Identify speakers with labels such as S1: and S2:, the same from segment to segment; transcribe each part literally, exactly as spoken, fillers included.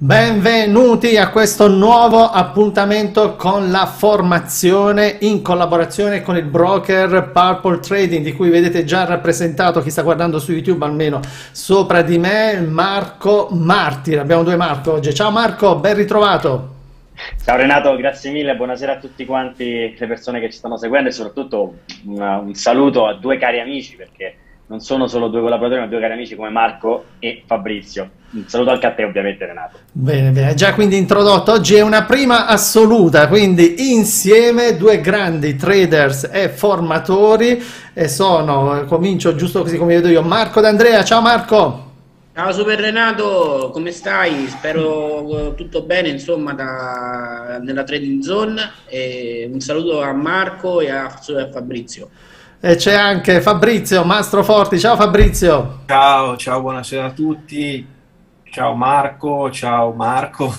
S1: Benvenuti a questo nuovo appuntamento con la formazione in collaborazione con il broker Purple Trading, di cui vedete già rappresentato, chi sta guardando su YouTube almeno sopra di me, Marco Martire. Abbiamo due Marco oggi. Ciao Marco, ben ritrovato.
S2: Ciao Renato, grazie mille, buonasera a tutti quanti le persone che ci stanno seguendo e soprattutto un, un saluto a due cari amici, perché non sono solo due collaboratori ma due cari amici come Marco e Fabrizio. Un saluto anche a te ovviamente Renato.
S1: Bene, bene, già quindi introdotto. Oggi è una prima assoluta, quindi insieme due grandi traders e formatori e sono, comincio giusto così come vedo io, Marco D'Andrea. Ciao Marco!
S3: Ciao Super Renato, come stai? Spero tutto bene, insomma, da, nella trading zone. E un saluto a Marco e a, a Fabrizio.
S1: E c'è anche Fabrizio Mastroforti. Ciao Fabrizio!
S4: Ciao, ciao, buonasera a tutti. Ciao Marco, ciao Marco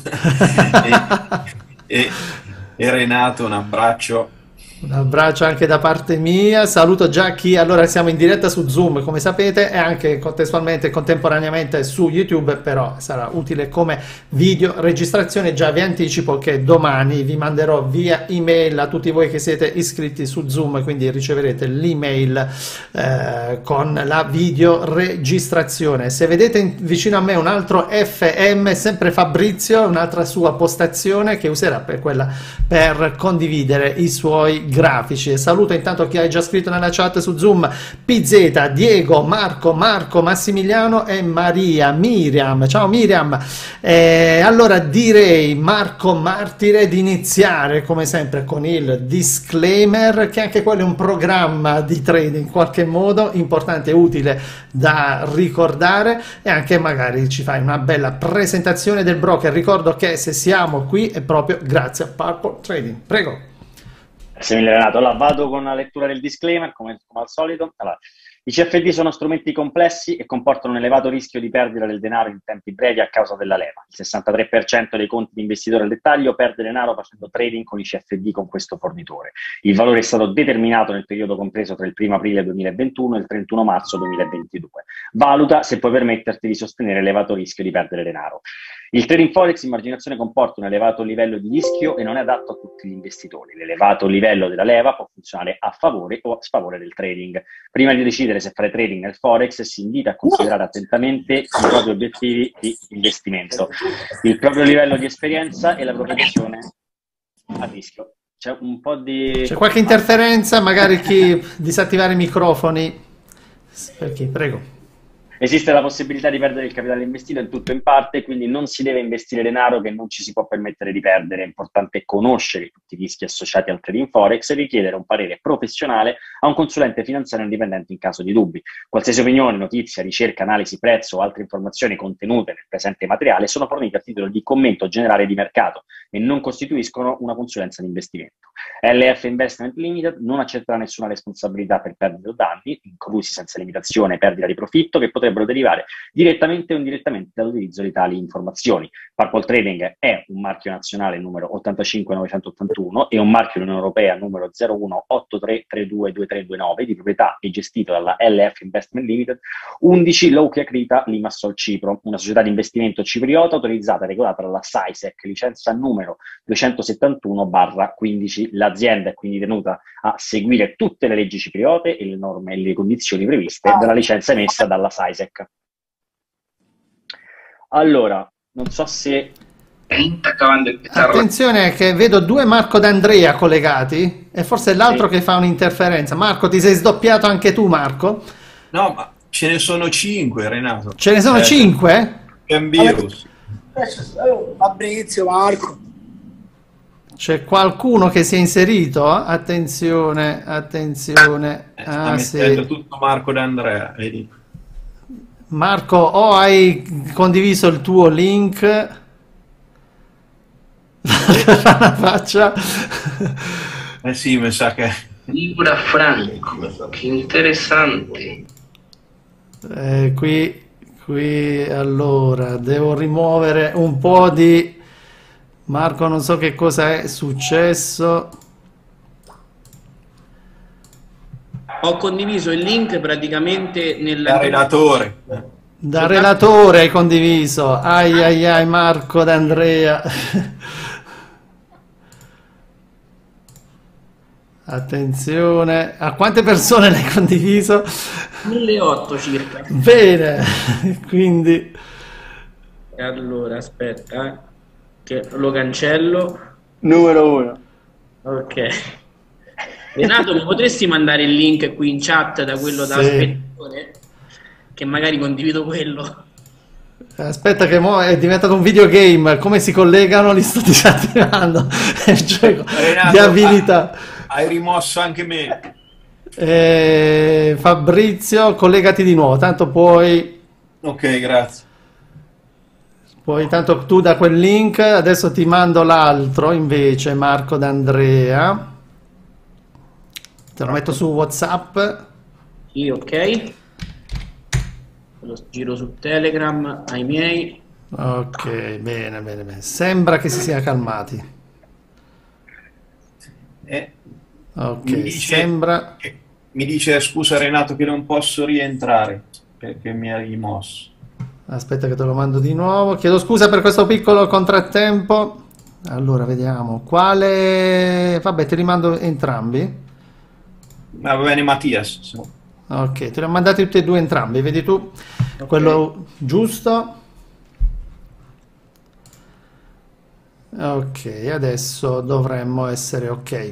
S4: e, e, e Renato, un abbraccio.
S1: Un abbraccio anche da parte mia, saluto già chi, allora siamo in diretta su Zoom come sapete e anche contestualmente e contemporaneamente su YouTube, però sarà utile come video registrazione. Già vi anticipo che domani vi manderò via email a tutti voi che siete iscritti su Zoom, quindi riceverete l'email eh, con la video registrazione. Se vedete in, vicino a me un altro F M, sempre Fabrizio, un'altra sua postazione che userà per quella per condividere i suoi grafici. E saluto intanto chi ha già scritto nella chat su Zoom: P Z, Diego, Marco, Marco, Massimiliano e Maria, Miriam. Ciao Miriam. Eh, allora direi, Marco Martire, di iniziare come sempre con il disclaimer, che anche quello è un programma di trading in qualche modo importante e utile da ricordare, e anche magari ci fai una bella presentazione del broker. Ricordo che se siamo qui è proprio grazie a Purple Trading. Prego.
S2: Grazie mille Renato. Allora vado con la lettura del disclaimer come, come al solito. Allora, i C F D sono strumenti complessi e comportano un elevato rischio di perdita del denaro in tempi brevi a causa della leva. Il sessantatré per cento dei conti di investitore al dettaglio perde denaro facendo trading con i C F D con questo fornitore. Il valore è stato determinato nel periodo compreso tra il primo aprile duemilaventuno e il trentuno marzo duemilaventidue. Valuta se puoi permetterti di sostenere l'elevato rischio di perdere denaro. Il trading forex in marginazione comporta un elevato livello di rischio e non è adatto a tutti gli investitori. L'elevato livello della leva può funzionare a favore o a sfavore del trading. Prima di decidere se fare trading nel forex si invita a considerare attentamente i propri obiettivi di investimento, il proprio livello di esperienza e la propensione a rischio. C'è un po' di...
S1: C'è qualche interferenza, magari chi disattivare i microfoni. Perché? Prego.
S2: Esiste la possibilità di perdere il capitale investito in tutto o in parte, quindi non si deve investire denaro che non ci si può permettere di perdere. È importante conoscere tutti i rischi associati al trading forex e richiedere un parere professionale a un consulente finanziario indipendente in caso di dubbi. Qualsiasi opinione, notizia, ricerca, analisi, prezzo o altre informazioni contenute nel presente materiale sono fornite a titolo di commento generale di mercato e non costituiscono una consulenza di investimento. L F Investment Limited non accetterà nessuna responsabilità per perdite o danni, inclusi senza limitazione perdita di profitto, che potrebbero derivare direttamente o indirettamente dall'utilizzo di tali informazioni. Purple Trading è un marchio nazionale numero ottantacinque novecentottantuno e un marchio dell'Unione Europea numero zero uno otto tre tre due due tre due nove di proprietà e gestito dalla L F Investment Limited, undici Loukia Krita Limassol Cipro, una società di investimento cipriota autorizzata e regolata dalla SAISEC, licenza numero duecentosettantuno barra quindici. L'azienda è quindi tenuta a seguire tutte le leggi cipriote e le norme e le condizioni previste dalla licenza emessa dalla SAISEC. Allora, non so se...
S1: Attenzione che vedo due Marco D'Andrea collegati e forse l'altro sì, che fa un'interferenza. Marco, ti sei sdoppiato anche tu, Marco?
S4: No, ma ce ne sono cinque, Renato.
S1: Ce ne sono eh, cinque?
S4: C'è un virus.
S5: Fabrizio, Marco.
S1: C'è qualcuno che si è inserito? Attenzione, attenzione.
S4: Eh, sta
S1: ah,
S4: mettendo
S1: sì.
S4: tutto Marco D'Andrea, vedi?
S1: Marco, o hai condiviso il tuo link? Una faccia.
S4: Eh sì, mi sa che...
S6: Libra Franco, che interessante.
S1: Eh, qui, qui, allora, devo rimuovere un po' di... Marco, non so che cosa è successo.
S3: Ho condiviso il link praticamente nel...
S4: Il relatore.
S1: Da
S3: Soltanto-
S1: relatore hai condiviso. Ai ai ai Marco D'Andrea. Attenzione. A quante persone l'hai condiviso?
S3: milleottocento circa.
S1: Bene. Quindi
S3: E allora, aspetta, eh, che lo cancello.
S2: Numero uno.
S3: Ok. Renato, mi potresti mandare il link qui in chat da quello da
S1: Sì.
S3: spettatore? Che magari condivido quello.
S1: aspetta che mo è diventato un videogame. Come si collegano? Li sto disattivando. È il gioco
S4: Renato,
S1: di abilità.
S4: ah, hai rimosso anche me.
S1: Eh, Fabrizio, collegati di nuovo. Tanto puoi.
S4: Ok, grazie.
S1: Poi tanto tu da quel link, adesso ti mando l'altro invece, Marco D'Andrea. Te lo metto su WhatsApp.
S3: Sì, ok. Lo giro su Telegram ai miei.
S1: Ok, bene, bene, bene. Sembra che si sia calmati.
S4: Eh,
S1: Ok,
S4: mi dice,
S1: sembra.
S4: che- mi dice scusa Renato che non posso rientrare perché mi ha rimosso.
S1: Aspetta che te lo mando di nuovo. Chiedo scusa per questo piccolo contrattempo. Allora, vediamo. Quale. Vabbè, te li mando entrambi.
S4: Ma va bene Mattias. se-
S1: Ok, te li ho mandati tutti e due entrambi. Vedi tu quello giusto? Ok, adesso dovremmo essere ok.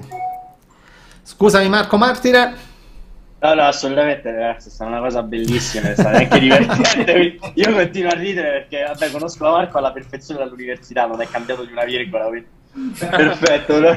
S1: Scusami Marco Martire.
S2: No, no, assolutamente, ragazzi, è stata una cosa bellissima, è stata anche divertente. Io continuo a ridere perché, vabbè, conosco Marco alla perfezione dall'università, non è cambiato di una virgola, quindi perfetto. No?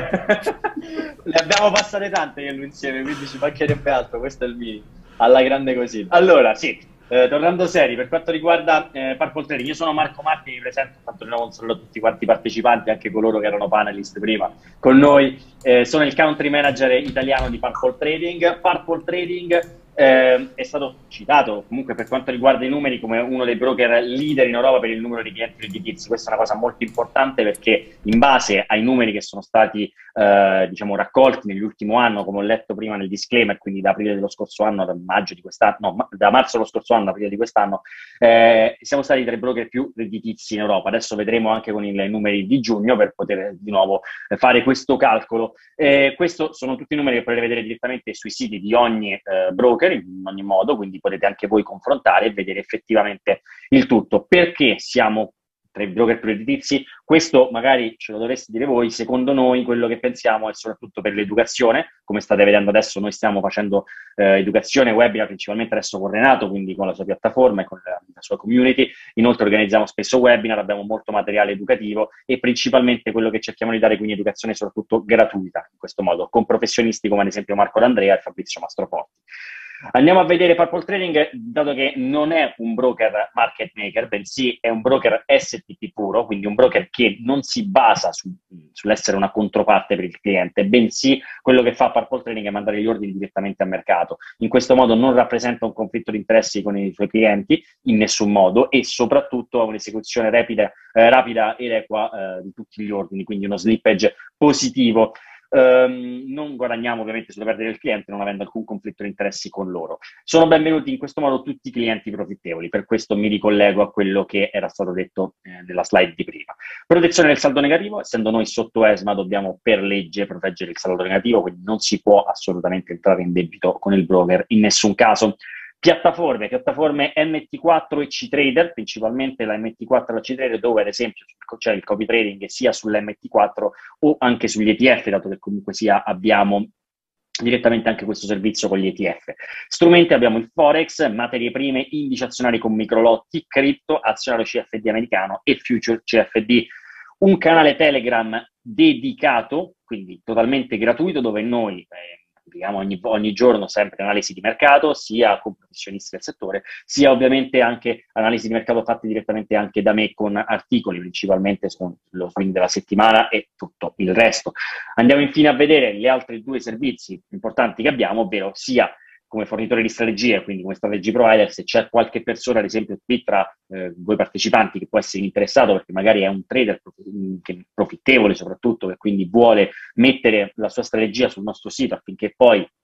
S2: Ne abbiamo passate tante io e lui insieme, quindi ci mancherebbe altro, questo è il minimo, alla grande così. Allora, sì. Eh, tornando seri, per quanto riguarda eh, Purple Trading, io sono Marco Marti, mi presento, tanto di nuovo un saluto a tutti quanti i partecipanti, anche coloro che erano panelist prima con noi. Eh, sono il country manager italiano di Purple Trading. Purple Trading eh, è stato citato comunque per quanto riguarda i numeri come uno dei broker leader in Europa per il numero di clienti redditizi. Questa è una cosa molto importante perché in base ai numeri che sono stati eh, diciamo raccolti nell'ultimo anno, come ho letto prima nel disclaimer, quindi da aprile dello scorso anno a maggio di quest'anno, no, ma- da marzo dello scorso anno a aprile di quest'anno, eh, siamo stati tra i broker più redditizi in Europa. Adesso vedremo anche con i numeri di giugno per poter di nuovo eh, fare questo calcolo. Eh, questo sono tutti i numeri che potete vedere direttamente sui siti di ogni eh, broker in ogni modo, quindi potete anche voi confrontare e vedere effettivamente il tutto. Perché siamo tra i broker più redditizi? Questo magari ce lo dovreste dire voi. Secondo noi quello che pensiamo è soprattutto per l'educazione. Come state vedendo adesso, noi stiamo facendo eh, educazione webinar principalmente adesso con Renato, quindi con la sua piattaforma e con la, la sua community. Inoltre organizziamo spesso webinar, abbiamo molto materiale educativo e principalmente quello che cerchiamo di dare, quindi educazione soprattutto gratuita, in questo modo, con professionisti come ad esempio Marco D'Andrea e Fabrizio Mastroporti. Andiamo a vedere Purple Trading, dato che non è un broker market maker, bensì è un broker S T P puro, quindi un broker che non si basa su, sull'essere una controparte per il cliente, bensì quello che fa Purple Trading è mandare gli ordini direttamente al mercato. In questo modo non rappresenta un conflitto di interessi con i suoi clienti in nessun modo e soprattutto ha un'esecuzione rapida, eh, rapida ed equa eh, di tutti gli ordini, quindi uno slippage positivo. Um, non guadagniamo ovviamente sulla perdita del cliente, non avendo alcun conflitto di interessi con loro. Sono benvenuti in questo modo tutti i clienti profittevoli, per questo mi ricollego a quello che era stato detto eh, nella slide di prima. Protezione del saldo negativo, essendo noi sotto ESMA dobbiamo per legge proteggere il saldo negativo, quindi non si può assolutamente entrare in debito con il broker in nessun caso. Piattaforme, piattaforme M T quattro e C-Trader, principalmente la M T quattro e la C-Trader, dove ad esempio c'è il copy trading sia sull'M T quattro o anche sugli E T F, dato che comunque sia abbiamo direttamente anche questo servizio con gli E T F. Strumenti abbiamo il Forex, materie prime, indici azionari con microlotti, cripto, azionario C F D americano e future C F D. Un canale Telegram dedicato, quindi totalmente gratuito, dove noi eh, pubblichiamo ogni, ogni giorno sempre analisi di mercato, sia con professionisti del settore, sia ovviamente anche analisi di mercato fatte direttamente anche da me con articoli, principalmente sullo swing della settimana e tutto il resto. Andiamo infine a vedere gli altri due servizi importanti che abbiamo, ovvero sia come fornitore di strategie, quindi come strategy provider, se c'è qualche persona, ad esempio qui tra eh, voi partecipanti, che può essere interessato perché magari è un trader prof- che profittevole soprattutto, che quindi vuole mettere la sua strategia sul nostro sito affinché poi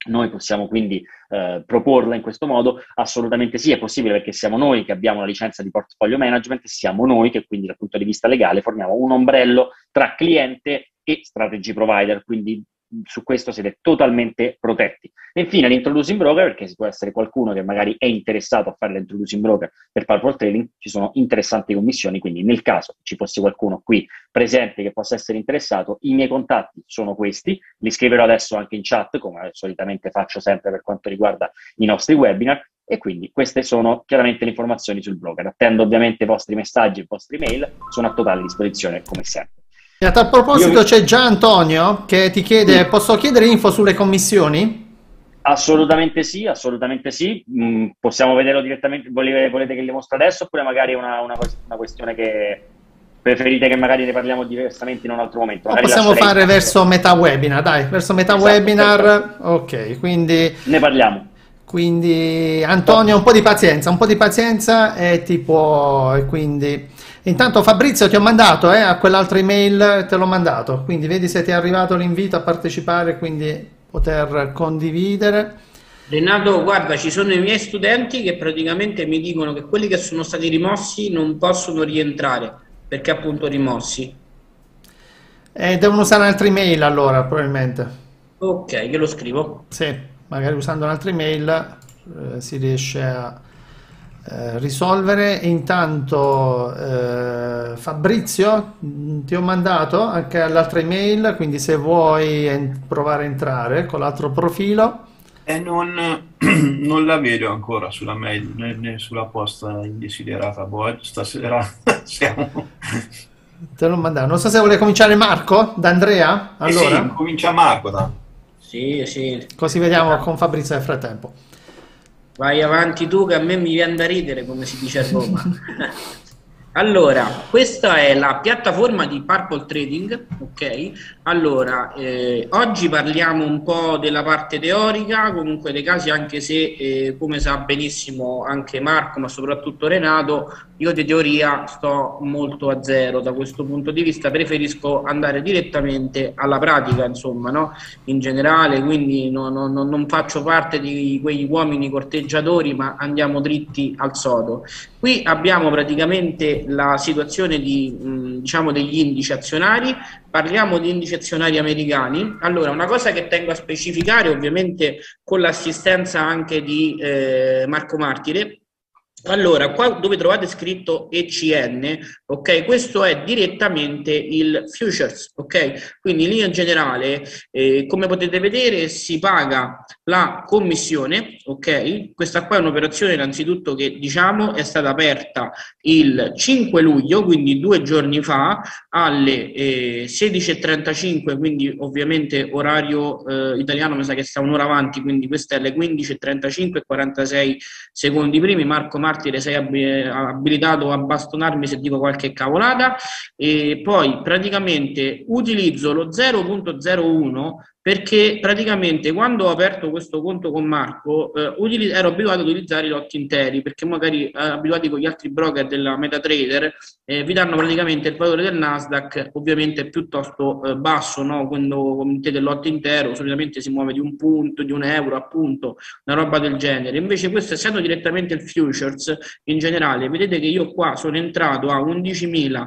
S2: noi possiamo quindi eh, proporla in questo modo? Assolutamente sì, è possibile, perché siamo noi che abbiamo la licenza di portfolio management, siamo noi che quindi dal punto di vista legale forniamo un ombrello tra cliente e strategy provider, quindi su questo siete totalmente protetti. E infine l'introducing broker, perché si può essere qualcuno che magari è interessato a fare l'introducing broker per purple trading, ci sono interessanti commissioni, quindi nel caso ci fosse qualcuno qui presente che possa essere interessato, i miei contatti sono questi, li scriverò adesso anche in chat, come solitamente faccio sempre per quanto riguarda i nostri webinar, e quindi queste sono chiaramente le informazioni sul broker. Attendo ovviamente i vostri messaggi e i vostri mail, sono a totale disposizione come sempre.
S1: E a tal proposito
S2: mi...
S1: c'è già Antonio che ti chiede, sì. Posso chiedere info sulle commissioni?
S2: Assolutamente sì, assolutamente sì. Mm, possiamo vederlo direttamente, volete, volete che li mostri adesso, oppure magari una, una, una questione che preferite che magari ne parliamo diversamente in un altro momento?
S1: No, possiamo fare verso metà webinar, dai, verso metà esatto, webinar, perfetto. Ok, quindi...
S2: Ne parliamo.
S1: Quindi Antonio, un po' di pazienza, un po' di pazienza e tipo, e quindi... Intanto Fabrizio ti ho mandato eh, a quell'altra email, te l'ho mandato, quindi vedi se ti è arrivato l'invito a partecipare, quindi poter condividere.
S3: Renato, guarda, ci sono i miei studenti che praticamente mi dicono che quelli che sono stati rimossi non possono rientrare, perché appunto rimossi.
S1: E devono usare un'altra email allora, probabilmente.
S3: Ok, io lo scrivo.
S1: Sì, magari usando un'altra email eh, si riesce a... Eh, risolvere. Intanto eh, Fabrizio ti ho mandato anche all'altra email, quindi se vuoi provare a entrare con l'altro profilo.
S4: E non, non la vedo ancora sulla mail né, né sulla posta indesiderata. Boh, stasera siamo...
S1: Te l'ho mandato. Non so se vuole cominciare Marco, da Andrea. Allora
S4: eh sì, comincia Marco da.
S3: Sì, sì.
S1: Così vediamo con Fabrizio nel frattempo.
S3: Vai avanti tu che a me mi viene da ridere, come si dice a Roma. Allora, questa è la piattaforma di Purple Trading, ok? Allora, eh, oggi parliamo un po' della parte teorica, comunque dei casi, anche se, eh, come sa benissimo anche Marco, ma soprattutto Renato, io di teoria sto molto a zero da questo punto di vista, preferisco andare direttamente alla pratica, insomma, no? In generale, quindi no, no, no, non faccio parte di quegli uomini corteggiatori, ma andiamo dritti al sodo. Qui abbiamo praticamente la situazione di, mh, diciamo, degli indici azionari. Parliamo di indici azionari americani. Allora, una cosa che tengo a specificare, ovviamente con l'assistenza anche di eh, Marco Martire. Allora, qua dove trovate scritto E C N, ok, questo è direttamente il futures, ok? Quindi in linea generale, eh, come potete vedere, si paga la commissione, ok? Questa qua è un'operazione innanzitutto che, diciamo, è stata aperta il cinque luglio, quindi due giorni fa, alle eh, sedici e trentacinque, quindi ovviamente orario eh, italiano mi sa che sta un'ora avanti, quindi queste alle quindici e trentacinque e quarantasei secondi primi. Marco Martire, sei abilitato a bastonarmi se dico qualche cavolata. E poi praticamente utilizzo lo zero virgola zero uno perché praticamente quando ho aperto questo conto con Marco eh, ero abituato ad utilizzare i lotti interi, perché magari eh, abituati con gli altri broker della MetaTrader eh, vi danno praticamente il valore del Nasdaq ovviamente piuttosto eh, basso, no? Quando mettete il lotto intero solitamente si muove di un punto, di un euro appunto, una roba del genere. Invece questo, essendo direttamente il futures, in generale vedete che io qua sono entrato a undicimila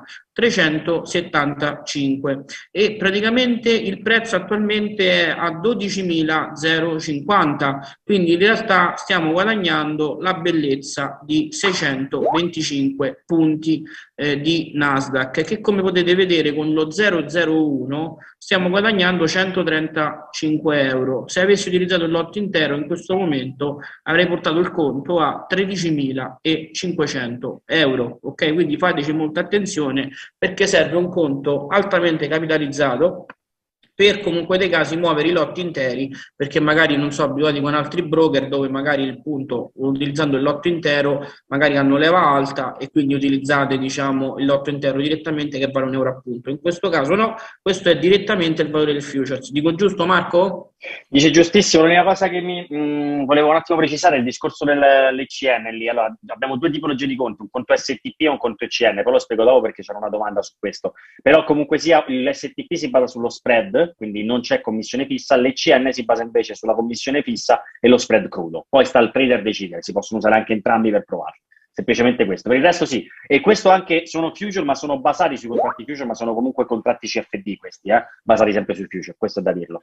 S3: trecentosettantacinque e praticamente il prezzo attualmente è a dodicimila cinquanta, quindi in realtà stiamo guadagnando la bellezza di seicentoventicinque punti eh, di Nasdaq, che come potete vedere con lo zero virgola zero uno stiamo guadagnando centotrentacinque euro. Se avessi utilizzato il lotto intero in questo momento avrei portato il conto a tredicimila cinquecento euro, ok? Quindi fateci molta attenzione, perché serve un conto altamente capitalizzato per comunque dei casi muovere i lotti interi, perché magari non so, abituati con altri broker dove magari il punto, utilizzando il lotto intero, magari hanno leva alta e quindi utilizzate, diciamo, il lotto intero direttamente che vale un euro a punto. In questo caso no, questo è direttamente il valore del futures. Dico giusto, Marco?
S2: Dice giustissimo. L'unica cosa che mi mh, volevo un attimo precisare è il discorso dell'E C N lì. Allora, abbiamo due tipologie di conto, un conto S T P e un conto E C N, poi lo spiego dopo perché c'era una domanda su questo. Però comunque sia, l'S T P si basa sullo spread, spread, quindi non c'è commissione fissa, l'E C N si basa invece sulla commissione fissa e lo spread crudo. Poi sta al trader decidere, si possono usare anche entrambi per provarlo. Semplicemente questo. Per il resto sì. E questo anche sono future, ma sono basati sui contratti future, ma sono comunque contratti C F D questi, eh? basati sempre sui future, questo è da dirlo.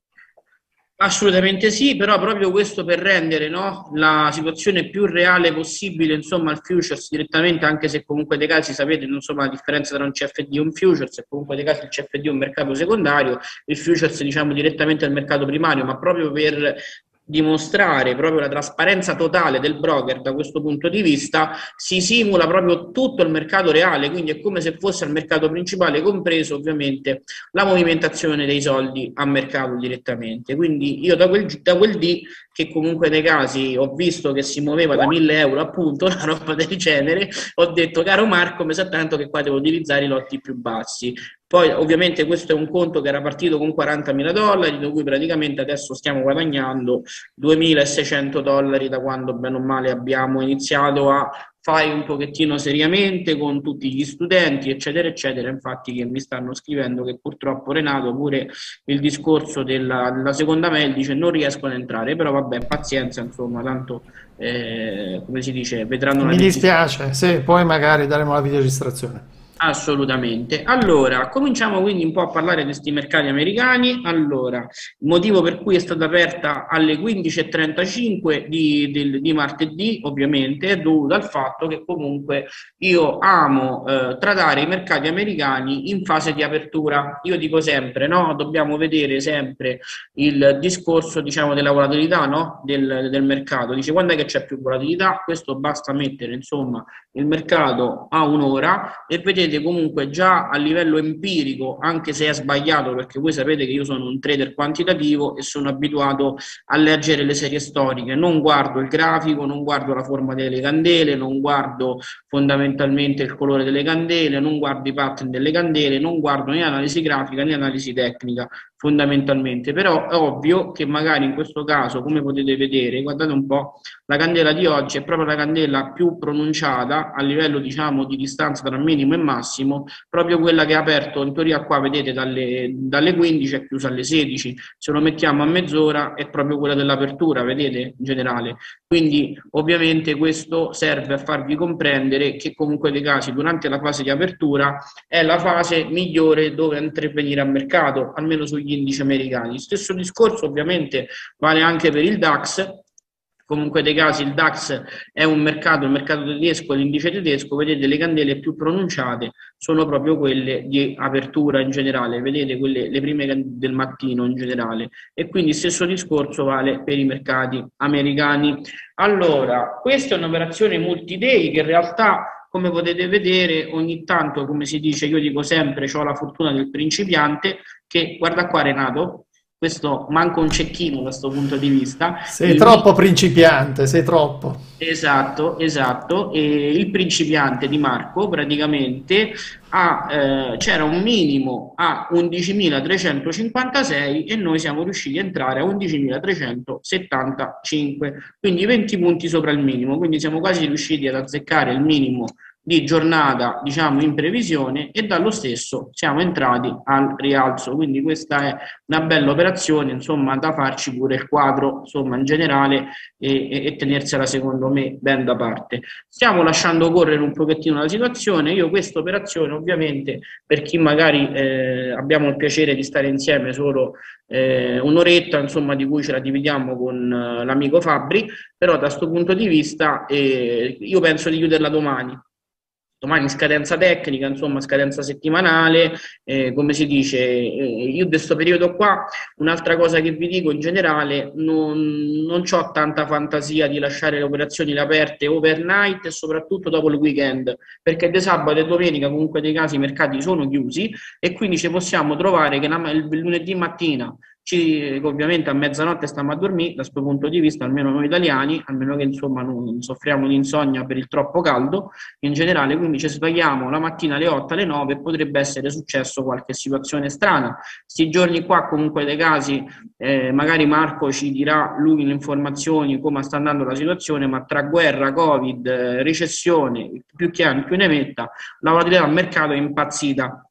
S3: Assolutamente sì, però proprio questo per rendere, no, la situazione più reale possibile, insomma, al futures direttamente, anche se comunque dei casi sapete, insomma, la differenza tra un C F D e un futures, e comunque dei casi il C F D è un mercato secondario, il futures diciamo direttamente al mercato primario, ma proprio per dimostrare proprio la trasparenza totale del broker da questo punto di vista, si simula proprio tutto il mercato reale, quindi è come se fosse il mercato principale, compreso ovviamente la movimentazione dei soldi a mercato direttamente. Quindi io da quel, da quel D, che comunque nei casi ho visto che si muoveva da mille euro appunto, una roba del genere, ho detto caro Marco, mi sa tanto che qua devo utilizzare i lotti più bassi. Poi ovviamente questo è un conto che era partito con quarantamila dollari, da cui praticamente adesso stiamo guadagnando duemilaseicento dollari da quando bene o male abbiamo iniziato a fare un pochettino seriamente con tutti gli studenti, eccetera, eccetera. Infatti che mi stanno scrivendo che purtroppo Renato pure il discorso della, della seconda mail dice non riescono ad entrare, però vabbè, pazienza, insomma, tanto eh, come si dice, vedranno la
S1: Mi dispiace, sì, poi magari daremo la videoregistrazione.
S3: Assolutamente. Allora, cominciamo quindi un po' a parlare di questi mercati americani. Allora, il motivo per cui è stata aperta alle quindici e trentacinque di, di, di martedì, ovviamente, è dovuto al fatto che comunque io amo eh, trattare i mercati americani in fase di apertura. Io dico sempre, no? Dobbiamo vedere sempre il discorso, diciamo, della volatilità, no? Del, del mercato. Dice, quando è che c'è più volatilità? Questo basta mettere, insomma, il mercato a un'ora e vedete comunque già a livello empirico, anche se è sbagliato perché voi sapete che io sono un trader quantitativo e sono abituato a leggere le serie storiche, non guardo il grafico, non guardo la forma delle candele, non guardo fondamentalmente il colore delle candele, non guardo i pattern delle candele, non guardo né analisi grafica né analisi tecnica fondamentalmente, però è ovvio che magari in questo caso, come potete vedere, guardate un po', la candela di oggi è proprio la candela più pronunciata a livello, diciamo, di distanza tra minimo e massimo, proprio quella che ha aperto in teoria qua, vedete, dalle, dalle quindici è chiusa alle sedici, se lo mettiamo a mezz'ora è proprio quella dell'apertura, vedete, in generale. Quindi ovviamente questo serve a farvi comprendere che comunque nei casi durante la fase di apertura è la fase migliore dove intervenire a mercato, almeno sugli indici americani. Stesso discorso ovviamente vale anche per il DAX. Comunque dei casi il DAX è un mercato, il mercato tedesco, l'indice tedesco, vedete le candele più pronunciate sono proprio quelle di apertura in generale, vedete quelle le prime del mattino in generale, e quindi stesso discorso vale per i mercati americani. Allora, questa è un'operazione multi-day che in realtà, come potete vedere, ogni tanto, come si dice, io dico sempre, ho la fortuna del principiante, che guarda qua Renato, questo manca un cecchino da questo punto di vista.
S1: Sei
S3: il
S1: troppo principiante, sei troppo.
S3: Esatto, esatto. E il principiante di Marco praticamente eh, c'era un minimo a undicimilatrecentocinquantasei e noi siamo riusciti a entrare a undicimilatrecentosettantacinque, quindi venti punti sopra il minimo, quindi siamo quasi riusciti ad azzeccare il minimo di giornata, diciamo, in previsione, e dallo stesso siamo entrati al rialzo, quindi questa è una bella operazione, insomma, da farci pure il quadro, insomma, in generale, e, e, e tenersela secondo me ben da parte. Stiamo lasciando correre un pochettino la situazione. Io questa operazione, ovviamente, per chi magari eh, abbiamo il piacere di stare insieme solo eh, un'oretta, insomma, di cui ce la dividiamo con eh, l'amico Fabri, però da questo punto di vista eh, io penso di chiuderla domani. Domani scadenza tecnica, insomma scadenza settimanale, eh, come si dice, eh, io in questo periodo qua, un'altra cosa che vi dico in generale, non, non ho tanta fantasia di lasciare le operazioni aperte overnight e soprattutto dopo il weekend, perché di sabato e domenica comunque dei casi i mercati sono chiusi e quindi ci possiamo trovare che la, il lunedì mattina ci, ovviamente a mezzanotte stiamo a dormire, da questo punto di vista, almeno noi italiani, almeno che insomma non soffriamo di insonnia per il troppo caldo in generale, quindi ci svegliamo la mattina alle otto, alle nove e potrebbe essere successo qualche situazione strana. Sti giorni qua comunque dei casi, eh, magari Marco ci dirà lui le informazioni, come sta andando la situazione, ma tra guerra, Covid, recessione, più chiaro più ne metta, la volatilità del mercato è impazzita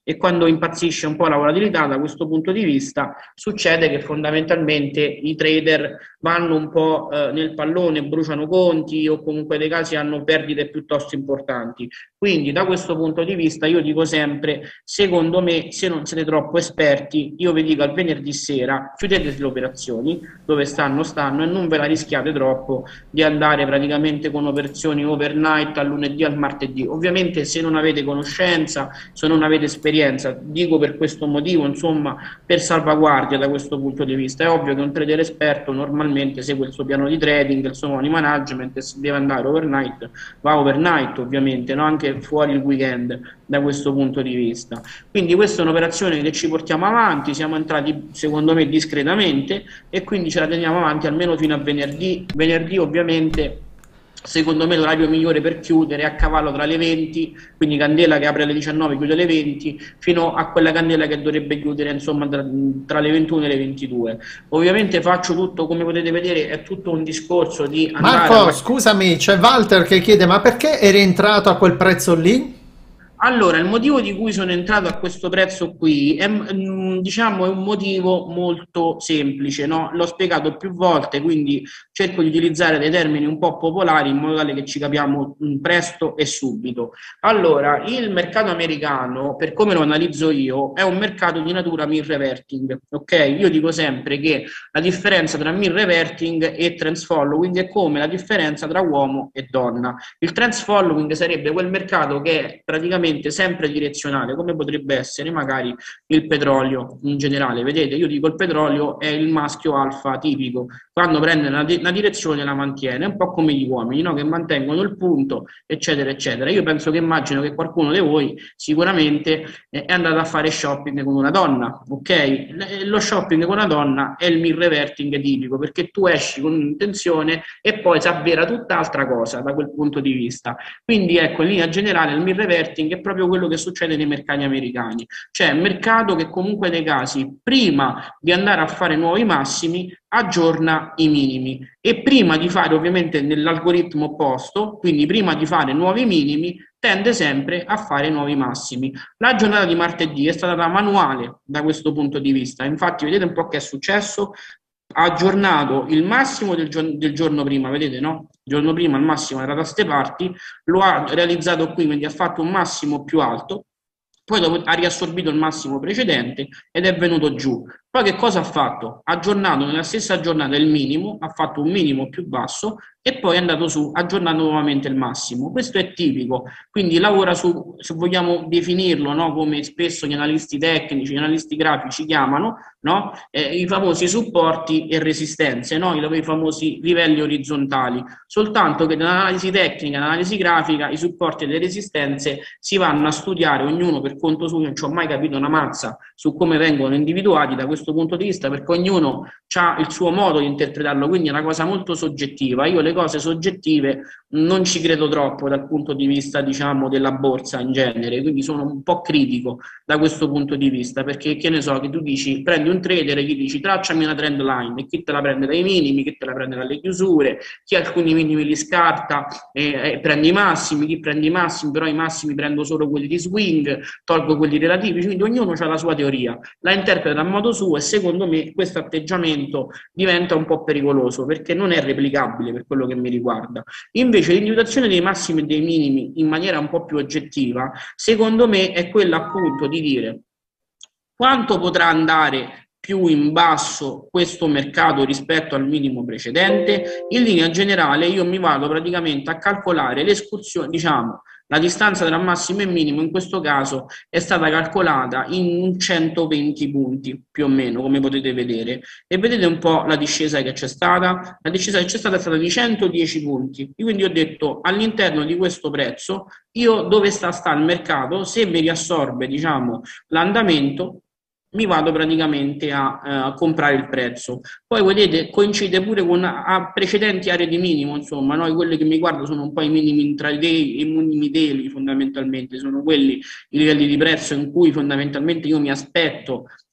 S3: e quando impazzisce un po' la volatilità da questo punto di vista succede che fondamentalmente i trader vanno un po' eh, nel pallone, bruciano conti o comunque dei casi hanno perdite piuttosto importanti. Quindi da questo punto di vista io dico sempre, secondo me, se non siete troppo esperti, io vi dico al venerdì sera chiudete le operazioni, dove stanno stanno, e non ve la rischiate troppo di andare praticamente con operazioni overnight al lunedì al martedì. Ovviamente se non avete conoscenza, se non avete esperienza, dico per questo motivo, insomma, per salvaguardia da questo punto di vista. È ovvio che un trader esperto normalmente segue il suo piano di trading, il suo money management, e se deve andare overnight va overnight, ovviamente, no? Anche fuori il weekend da questo punto di vista. Quindi questa è un'operazione che ci portiamo avanti, siamo entrati secondo me discretamente e quindi ce la teniamo avanti almeno fino a venerdì. Venerdì ovviamente secondo me l'orario migliore per chiudere è a cavallo tra le venti, quindi candela che apre alle diciannove chiude alle venti, fino a quella candela che dovrebbe chiudere insomma tra, tra le ventuno e le ventidue. Ovviamente faccio tutto, come potete vedere, è tutto un discorso di andare
S1: Marco,
S3: a...
S1: scusami, c'è Walter che chiede, ma perché eri entrato a quel prezzo lì?
S3: Allora, il motivo di cui sono entrato a questo prezzo qui è, diciamo, è un motivo molto semplice, no? L'ho spiegato più volte, quindi cerco di utilizzare dei termini un po' popolari in modo tale che ci capiamo presto e subito. Allora, il mercato americano, per come lo analizzo io, è un mercato di natura mean reverting, ok? Io dico sempre che la differenza tra mean reverting e trend following è come la differenza tra uomo e donna. Il trend following sarebbe quel mercato che è praticamente sempre direzionale, come potrebbe essere magari il petrolio in generale. Vedete, io dico il petrolio è il maschio alfa tipico, quando prende una, una direzione la mantiene, un po' come gli uomini, no? Che mantengono il punto, eccetera eccetera. Io penso che immagino che qualcuno di voi sicuramente eh, è andato a fare shopping con una donna, ok? Lo shopping con una donna è il mean reverting tipico, perché tu esci con un'intenzione e poi si avvera tutt'altra cosa da quel punto di vista. Quindi ecco, in linea generale il mean reverting è proprio quello che succede nei mercati americani, cioè un mercato che comunque nei casi prima di andare a fare nuovi massimi aggiorna i minimi e prima di fare, ovviamente nell'algoritmo opposto, quindi prima di fare nuovi minimi tende sempre a fare nuovi massimi. La giornata di martedì è stata manuale da questo punto di vista, infatti vedete un po' che è successo. Ha aggiornato il massimo del, giorno, del giorno prima, vedete, no? Il giorno prima il massimo era da ste parti, lo ha realizzato qui, quindi ha fatto un massimo più alto, poi dopo ha riassorbito il massimo precedente ed è venuto giù. Poi che cosa ha fatto? Ha aggiornato nella stessa giornata il minimo, ha fatto un minimo più basso e poi è andato su, aggiornando nuovamente il massimo. Questo è tipico, quindi lavora su, se vogliamo definirlo, no? Come spesso gli analisti tecnici, gli analisti grafici chiamano, no? eh, i famosi supporti e resistenze, no? I, i famosi livelli orizzontali, soltanto che nell'analisi tecnica, nell'analisi grafica, i supporti e le resistenze si vanno a studiare ognuno per conto suo. Non ci ho mai capito una mazza su come vengono individuati da questo punto di vista, perché ognuno ha il suo modo di interpretarlo, quindi è una cosa molto soggettiva. Io le cose soggettive non ci credo troppo dal punto di vista, diciamo, della borsa in genere, quindi sono un po' critico da questo punto di vista, perché che ne so, che tu dici, prendi un trader e gli dici tracciami una trend line, e chi te la prende dai minimi, chi te la prende dalle chiusure, chi alcuni minimi li scarta e, e prende i massimi, chi prende i massimi, però i massimi prendo solo quelli di swing, tolgo quelli relativi, quindi ognuno ha la sua teoria, la interpreta a modo suo e secondo me questo atteggiamento diventa un po' pericoloso perché non è replicabile per quello che mi riguarda. Invece l'individuazione dei massimi e dei minimi in maniera un po' più oggettiva, secondo me è quella appunto di dire quanto potrà andare più in basso questo mercato rispetto al minimo precedente. In linea generale io mi vado praticamente a calcolare l'escursione, diciamo, la distanza tra massimo e minimo in questo caso è stata calcolata in centoventi punti più o meno, come potete vedere, e vedete un po' la discesa che c'è stata. La discesa che c'è stata è stata di centodieci punti, quindi ho detto all'interno di questo prezzo io dove sta, sta il mercato, se mi riassorbe, diciamo, l'andamento, mi vado praticamente a, eh, a comprare il prezzo. Poi vedete coincide pure con a precedenti aree di minimo, insomma, no? Quelle che mi guardo sono un po' i minimi intraday, i minimi daily fondamentalmente, sono quelli i livelli di prezzo in cui fondamentalmente io mi aspetto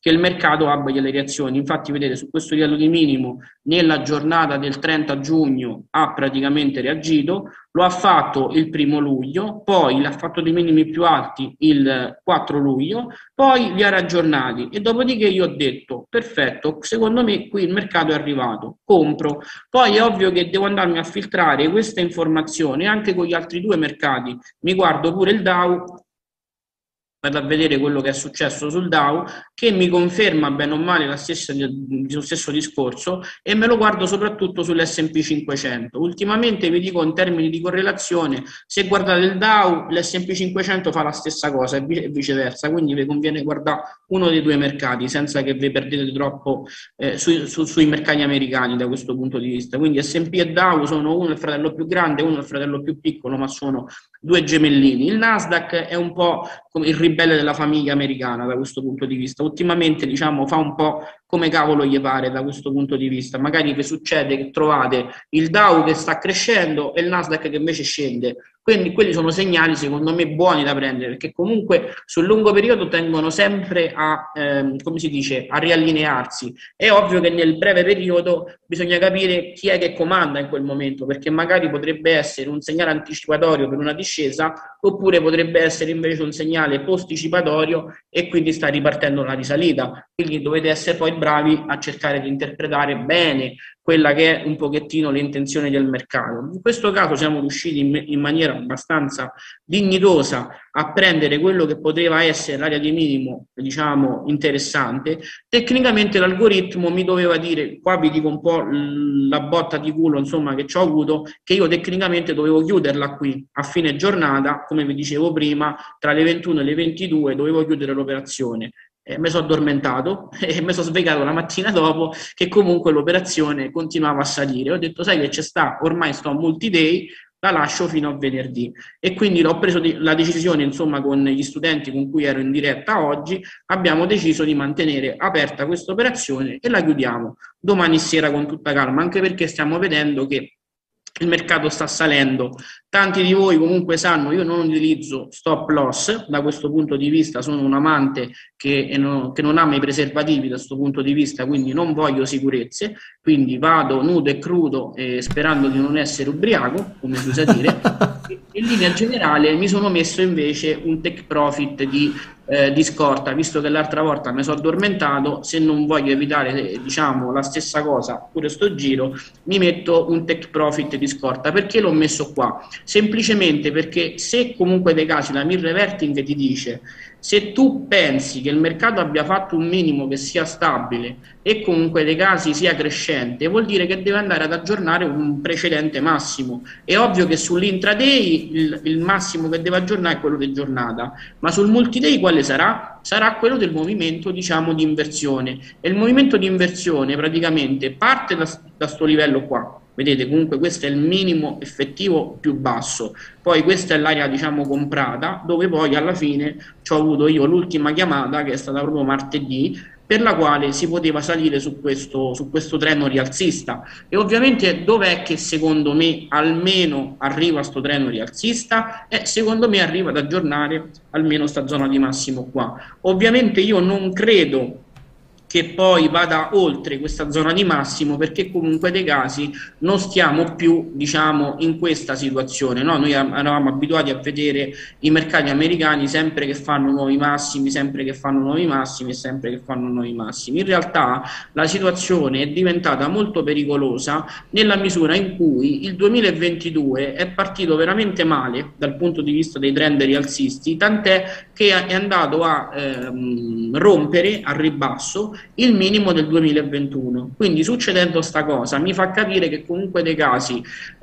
S3: che il mercato abbia delle reazioni. Infatti vedete su questo livello di minimo nella giornata del trenta giugno ha praticamente reagito, lo ha fatto il primo luglio, poi l'ha fatto dei minimi più alti il quattro luglio, poi li ha raggiornati e dopodiché io ho detto perfetto, secondo me qui il mercato è arrivato, compro. Poi è ovvio che devo andarmi a filtrare questa informazione anche con gli altri due mercati, mi guardo pure il Dow, vado a vedere quello che è successo sul Dow, che mi conferma bene o male la stessa, lo stesso discorso, e me lo guardo soprattutto sull'esse and pi cinquecento. Ultimamente vi dico in termini di correlazione, se guardate il Dow, l'esse and pi cinquecento fa la stessa cosa e viceversa, quindi vi conviene guardare uno dei due mercati senza che vi perdete troppo eh, sui, su, sui mercati americani da questo punto di vista. Quindi esse and pi e Dow sono uno il fratello più grande, uno il fratello più piccolo, ma sono due gemellini. Il Nasdaq è un po' come il ribelle della famiglia americana da questo punto di vista. Ultimamente, diciamo, fa un po' come cavolo gli pare da questo punto di vista. Magari vi succede che trovate il Dow che sta crescendo e il Nasdaq che invece scende. Quindi quelli sono segnali secondo me buoni da prendere, perché comunque sul lungo periodo tendono sempre a, ehm, come si dice, a riallinearsi. È ovvio che nel breve periodo bisogna capire chi è che comanda in quel momento, perché magari potrebbe essere un segnale anticipatorio per una discesa, oppure potrebbe essere invece un segnale posticipatorio e quindi sta ripartendo la risalita. Quindi dovete essere poi bravi a cercare di interpretare bene quella che è un pochettino l'intenzione del mercato. In questo caso siamo riusciti in, in maniera abbastanza dignitosa a prendere quello che poteva essere l'area di minimo, diciamo, interessante. Tecnicamente l'algoritmo mi doveva dire, qua vi dico un po' la botta di culo insomma che ci ho avuto, che io tecnicamente dovevo chiuderla qui a fine giornata, come vi dicevo prima, tra le ventuno e le ventidue dovevo chiudere l'operazione. Eh, mi sono addormentato e mi sono svegliato la mattina dopo che comunque l'operazione continuava a salire. Ho detto, sai che c'è sta, ormai sto a multi-day, la lascio fino a venerdì. E quindi ho preso la decisione, insomma, con gli studenti con cui ero in diretta oggi, abbiamo deciso di mantenere aperta questa operazione e la chiudiamo domani sera con tutta calma, anche perché stiamo vedendo che il mercato sta salendo. Tanti di voi comunque sanno, io non utilizzo stop loss, da questo punto di vista sono un amante che, non, che non ama i preservativi da questo punto di vista, quindi non voglio sicurezze, quindi vado nudo e crudo eh, sperando di non essere ubriaco, come si usa dire. In linea generale mi sono messo invece un take profit di, eh, di scorta, visto che l'altra volta mi sono addormentato, se non voglio evitare eh, diciamo la stessa cosa pure sto giro, mi metto un take profit di scorta. Perché l'ho messo qua? Semplicemente perché se comunque dei casi la mean reverting ti dice, se tu pensi che il mercato abbia fatto un minimo che sia stabile e comunque dei casi sia crescente, vuol dire che deve andare ad aggiornare un precedente massimo. È ovvio che sull'intraday il, il massimo che deve aggiornare è quello di giornata, ma sul multiday quale sarà? Sarà quello del movimento, diciamo, di inversione. E il movimento di inversione praticamente parte da, da sto livello qua. Vedete, comunque questo è il minimo effettivo più basso, poi questa è l'area, diciamo, comprata, dove poi alla fine ci ho avuto io l'ultima chiamata che è stata proprio martedì, per la quale si poteva salire su questo, su questo treno rialzista. E ovviamente dov'è che secondo me almeno arriva sto treno rialzista? Eh, secondo me arriva ad aggiornare almeno sta zona di massimo qua. Ovviamente io non credo che poi vada oltre questa zona di massimo, perché comunque dei casi non stiamo più, diciamo, in questa situazione, no? Noi eravamo abituati a vedere i mercati americani sempre che fanno nuovi massimi, sempre che fanno nuovi massimi e sempre che fanno nuovi massimi. In realtà la situazione è diventata molto pericolosa nella misura in cui il duemilaventidue è partito veramente male dal punto di vista dei trend rialzisti, tant'è che è andato a ehm, rompere al ribasso il minimo del duemilaventuno. Quindi succedendo sta cosa mi fa capire che comunque dei casi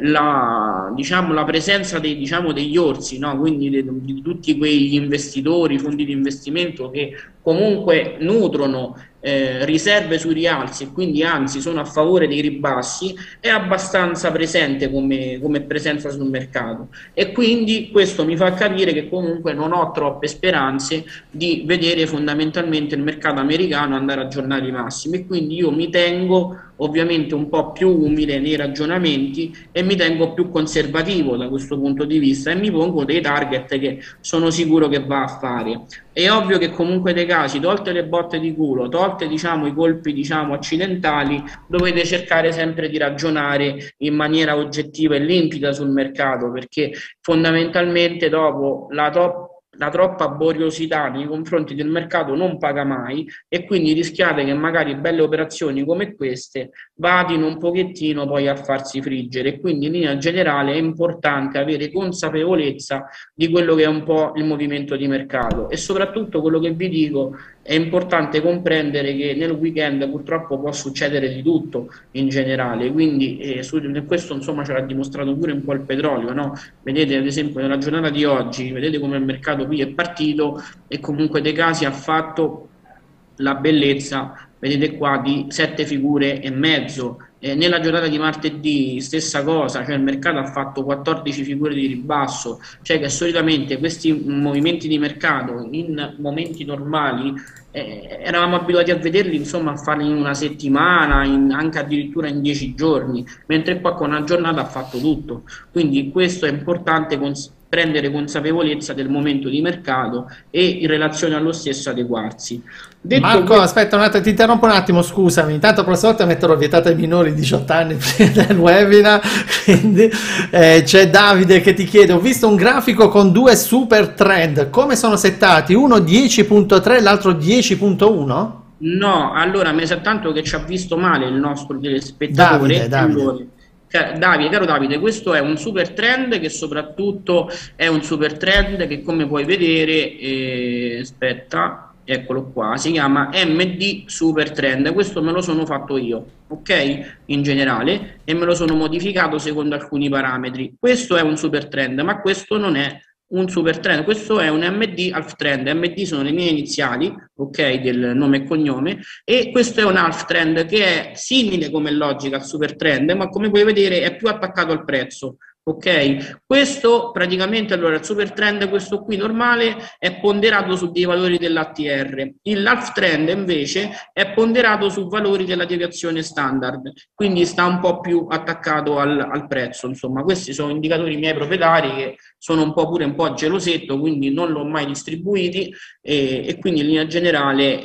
S3: la, diciamo, la presenza dei, diciamo, degli orsi, no? Quindi di, di tutti quegli investitori, fondi di investimento che comunque nutrono eh, riserve sui rialzi e quindi anzi sono a favore dei ribassi, è abbastanza presente come, come presenza sul mercato, e quindi questo mi fa capire che comunque non ho troppe speranze di vedere fondamentalmente il mercato americano andare a aggiornare i massimi, e quindi io mi tengo ovviamente un po' più umile nei ragionamenti e mi tengo più conservativo da questo punto di vista e mi pongo dei target che sono sicuro che va a fare. È ovvio che comunque dei casi, tolte le botte di culo, tolte diciamo i colpi diciamo accidentali, dovete cercare sempre di ragionare in maniera oggettiva e limpida sul mercato, perché fondamentalmente dopo la top la troppa boriosità nei confronti del mercato non paga mai e quindi rischiate che magari belle operazioni come queste vadino un pochettino poi a farsi friggere, e quindi in linea generale è importante avere consapevolezza di quello che è un po' il movimento di mercato e soprattutto quello che vi dico è importante comprendere che nel weekend purtroppo può succedere di tutto in generale, quindi eh, su, questo insomma ce l'ha dimostrato pure un po' il petrolio, no? Vedete ad esempio nella giornata di oggi, vedete come il mercato qui è partito e comunque dei casi ha fatto la bellezza, vedete qua, di sette figure e mezzo. Eh, nella giornata di martedì stessa cosa, cioè il mercato ha fatto quattordici figure di ribasso, cioè che solitamente questi movimenti di mercato in momenti normali eh, eravamo abituati a vederli insomma a farli in una settimana, in, anche addirittura in dieci giorni, mentre qua con una giornata ha fatto tutto, quindi questo è importante cons- prendere consapevolezza del momento di mercato e in relazione allo stesso adeguarsi. Detto
S1: Marco,
S3: questo,
S1: aspetta un attimo, ti interrompo un attimo, scusami. Intanto la prossima volta metterò vietato ai minori di diciotto anni prima del webinar. Quindi eh, c'è Davide che ti chiede: ho visto un grafico con due super trend, come sono settati? Uno dieci punto tre, l'altro dieci punto uno?
S3: no, allora mi sa tanto che ci ha visto male il nostro telespettatore.
S1: Davide, Davide.
S3: Allora, ca- Davide, caro Davide, questo è un super trend che soprattutto è un super trend che, come puoi vedere, eh, aspetta, eccolo qua, si chiama M D Super Trend. Questo me lo sono fatto io, ok? In generale, e me lo sono modificato secondo alcuni parametri. Questo è un super trend, ma questo non è un super trend, questo è un M D half trend. M D sono le mie iniziali, ok, del nome e cognome, e questo è un half trend che è simile come logica al super trend, ma come puoi vedere è più attaccato al prezzo. Ok, questo praticamente, allora il super trend, questo qui normale, è ponderato su dei valori dell'A T R, il half trend invece è ponderato su valori della deviazione standard, quindi sta un po' più attaccato al, al prezzo. Insomma, questi sono indicatori miei proprietari che sono un po' pure un po' gelosetto, quindi non l'ho mai distribuiti e, e quindi in linea generale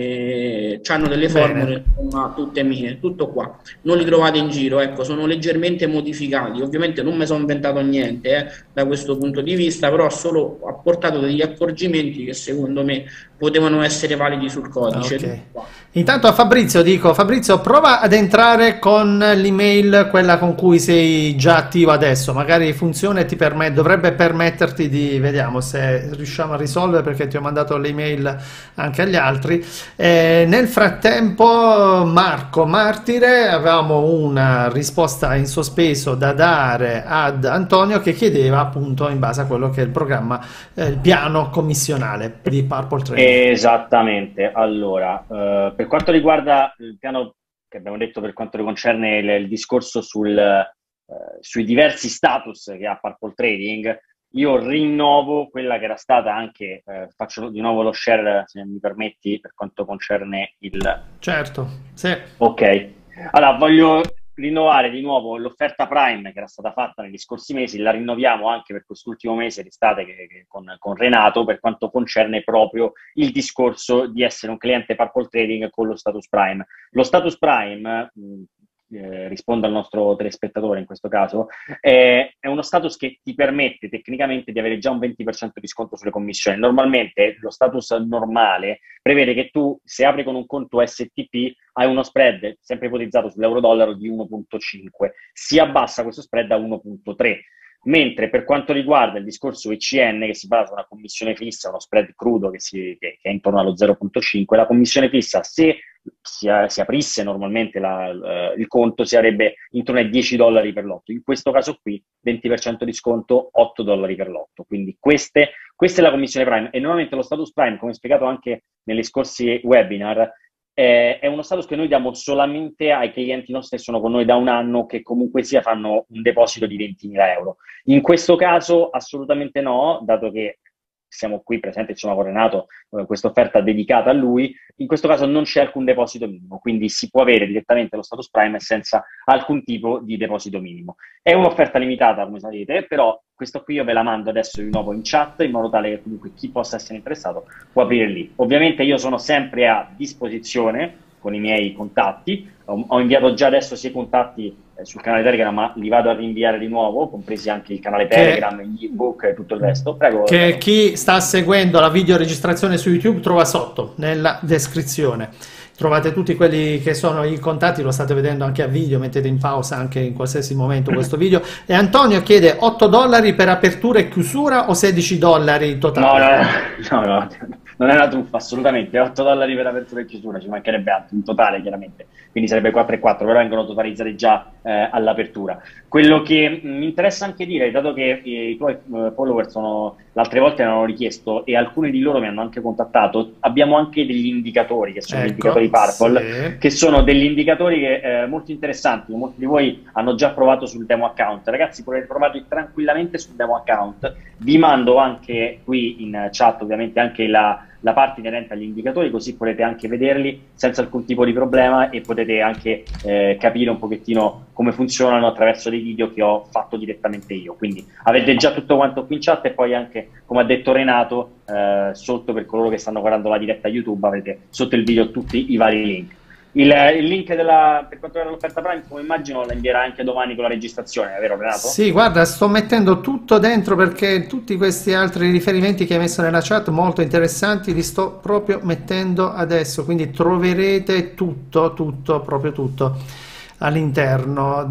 S3: eh, hanno delle formule insomma, tutte mie, tutto qua, non li trovate in giro, ecco, sono leggermente modificati, ovviamente non mi sono inventato niente eh, da questo punto di vista, però ho solo apportato degli accorgimenti che secondo me potevano essere validi sul codice.
S1: Okay. Intanto a Fabrizio dico: Fabrizio, prova ad entrare con l'email, quella con cui sei già attivo adesso, magari funziona e ti permette, dovrebbe permetterti di, vediamo se riusciamo a risolvere, perché ti ho mandato l'email anche agli altri. Eh, nel frattempo Marco Martire, avevamo una risposta in sospeso da dare ad Antonio che chiedeva appunto in base a quello che è il programma, eh, il piano commissionale di Purple Trading.
S2: Esattamente, allora eh, per quanto riguarda il piano che abbiamo detto, per quanto concerne il, il discorso sul, eh, sui diversi status che ha Purple Trading, io rinnovo quella che era stata anche, eh, faccio di nuovo lo share se mi permetti per quanto concerne il...
S1: Certo, sì.
S2: Ok, allora voglio rinnovare di nuovo l'offerta Prime che era stata fatta negli scorsi mesi, la rinnoviamo anche per quest'ultimo mese d'estate che, che con, con Renato, per quanto concerne proprio il discorso di essere un cliente Purple Trading con lo status Prime. Lo status Prime, mh, eh, rispondo al nostro telespettatore in questo caso, eh, è uno status che ti permette tecnicamente di avere già un venti per cento di sconto sulle commissioni. Normalmente lo status normale prevede che tu, se apri con un conto S T P, hai uno spread sempre ipotizzato sull'euro-dollaro di uno virgola cinque, si abbassa questo spread a uno virgola tre. Mentre per quanto riguarda il discorso E C N, che si basa su una commissione fissa, uno spread crudo che, si, che, che è intorno allo zero virgola cinque, la commissione fissa, se si, si aprisse normalmente la, uh, il conto, si avrebbe intorno ai dieci dollari per lotto. In questo caso qui, venti per cento di sconto, otto dollari per lotto. Quindi queste, questa è la commissione Prime. E normalmente lo status Prime, come spiegato anche negli scorsi webinar, Eh, è uno status che noi diamo solamente ai clienti nostri che sono con noi da un anno, che comunque sia fanno un deposito di ventimila euro. In questo caso assolutamente no, dato che siamo qui presenti, ci sono con Renato, eh, questa offerta dedicata a lui. In questo caso non c'è alcun deposito minimo, quindi si può avere direttamente lo status Prime senza alcun tipo di deposito minimo. È un'offerta limitata, come sapete, però questo qui io ve la mando adesso di nuovo in chat, in modo tale che comunque chi possa essere interessato può aprire lì. Ovviamente io sono sempre a disposizione con i miei contatti, ho, ho inviato già adesso sia contatti eh, sul canale Telegram, ma li vado a rinviare di nuovo, compresi anche il canale Telegram, che, gli ebook e tutto il resto. Prego.
S1: Che
S2: prego.
S1: Chi sta seguendo la videoregistrazione su YouTube trova sotto nella descrizione. Trovate tutti quelli che sono i contatti, lo state vedendo anche a video, mettete in pausa anche in qualsiasi momento questo video. E Antonio chiede otto dollari per apertura e chiusura o sedici dollari totale?
S2: No, no, no, no, non è una truffa, assolutamente. otto dollari per apertura e chiusura, ci mancherebbe altro, in totale chiaramente. Quindi sarebbe quattro e quattro, però vengono totalizzati già eh, all'apertura. Quello che mi interessa anche dire, dato che eh, i tuoi eh, follower sono, l'altre volte mi hanno richiesto e alcuni di loro mi hanno anche contattato, abbiamo anche degli indicatori, che sono
S1: ecco,
S2: gli indicatori Purple,
S1: sì,
S2: che sono degli indicatori che, eh, molto interessanti. Molti di voi hanno già provato sul demo account. Ragazzi, potete provarli tranquillamente sul demo account. Vi mando anche qui in chat ovviamente anche la, la parte inerente agli indicatori, così potete anche vederli senza alcun tipo di problema e potete anche eh, capire un pochettino come funzionano attraverso dei video che ho fatto direttamente io. Quindi avete già tutto quanto qui in chat, e poi anche, come ha detto Renato, eh, sotto, per coloro che stanno guardando la diretta YouTube, avete sotto il video tutti i vari link. Il, il link della, per quanto riguarda l'offerta Prime, come immagino, la invierà anche domani con la registrazione, è vero Renato?
S1: sì, guarda, sto mettendo tutto dentro perché tutti questi altri riferimenti che hai messo nella chat molto interessanti li sto proprio mettendo adesso, quindi troverete tutto, tutto, proprio tutto all'interno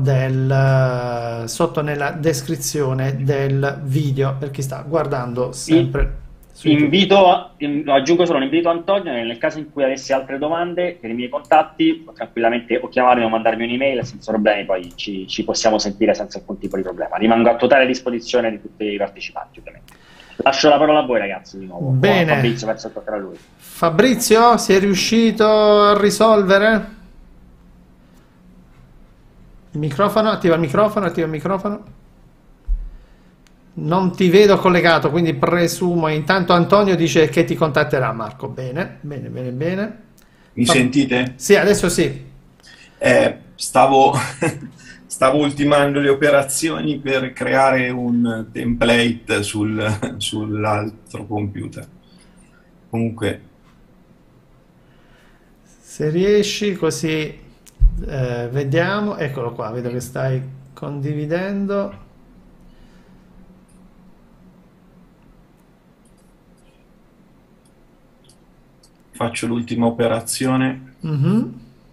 S1: del, sotto nella descrizione del video per chi sta guardando sempre.
S2: Invito, in, aggiungo solo un invito a Antonio, nel caso in cui avessi altre domande per i miei contatti, tranquillamente o chiamarmi o mandarmi un'email senza problemi, poi ci, ci possiamo sentire senza alcun tipo di problema. Rimango a totale disposizione di tutti i partecipanti, ovviamente. Lascio la parola a voi ragazzi di nuovo.
S1: Bene.
S2: O a Fabrizio, verso toccare a lui.
S1: Fabrizio, sei riuscito a risolvere? Il microfono, attiva il microfono, attiva il microfono. Non ti vedo collegato, quindi presumo. Intanto Antonio dice che ti contatterà, Marco. Bene, bene, bene, bene.
S4: Mi
S1: Fa...
S4: sentite?
S1: Sì, adesso sì.
S4: Eh, stavo, stavo ultimando le operazioni per creare un template sul, sull'altro computer. Comunque,
S1: se riesci, così eh, vediamo. Eccolo qua, vedo che stai condividendo.
S4: faccio l'ultima operazione.
S1: Mm-hmm.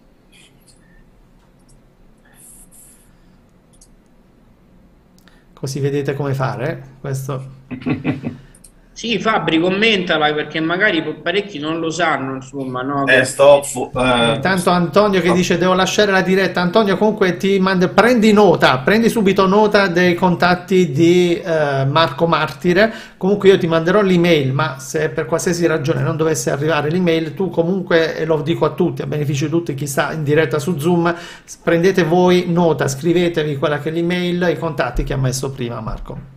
S1: Così vedete come fare questo.
S3: Sì, Fabri, commentala perché magari parecchi non lo sanno, insomma, no?
S4: Eh, sto, eh,
S1: Intanto Antonio che dice devo lasciare la diretta. Antonio, comunque ti manda, prendi nota, prendi subito nota dei contatti di eh, Marco Martire. Comunque io ti manderò l'email, ma se per qualsiasi ragione non dovesse arrivare l'email, tu comunque, e lo dico a tutti, a beneficio di tutti chi sta in diretta su Zoom, prendete voi nota, scrivetevi quella che è l'email, i contatti che ha messo prima Marco.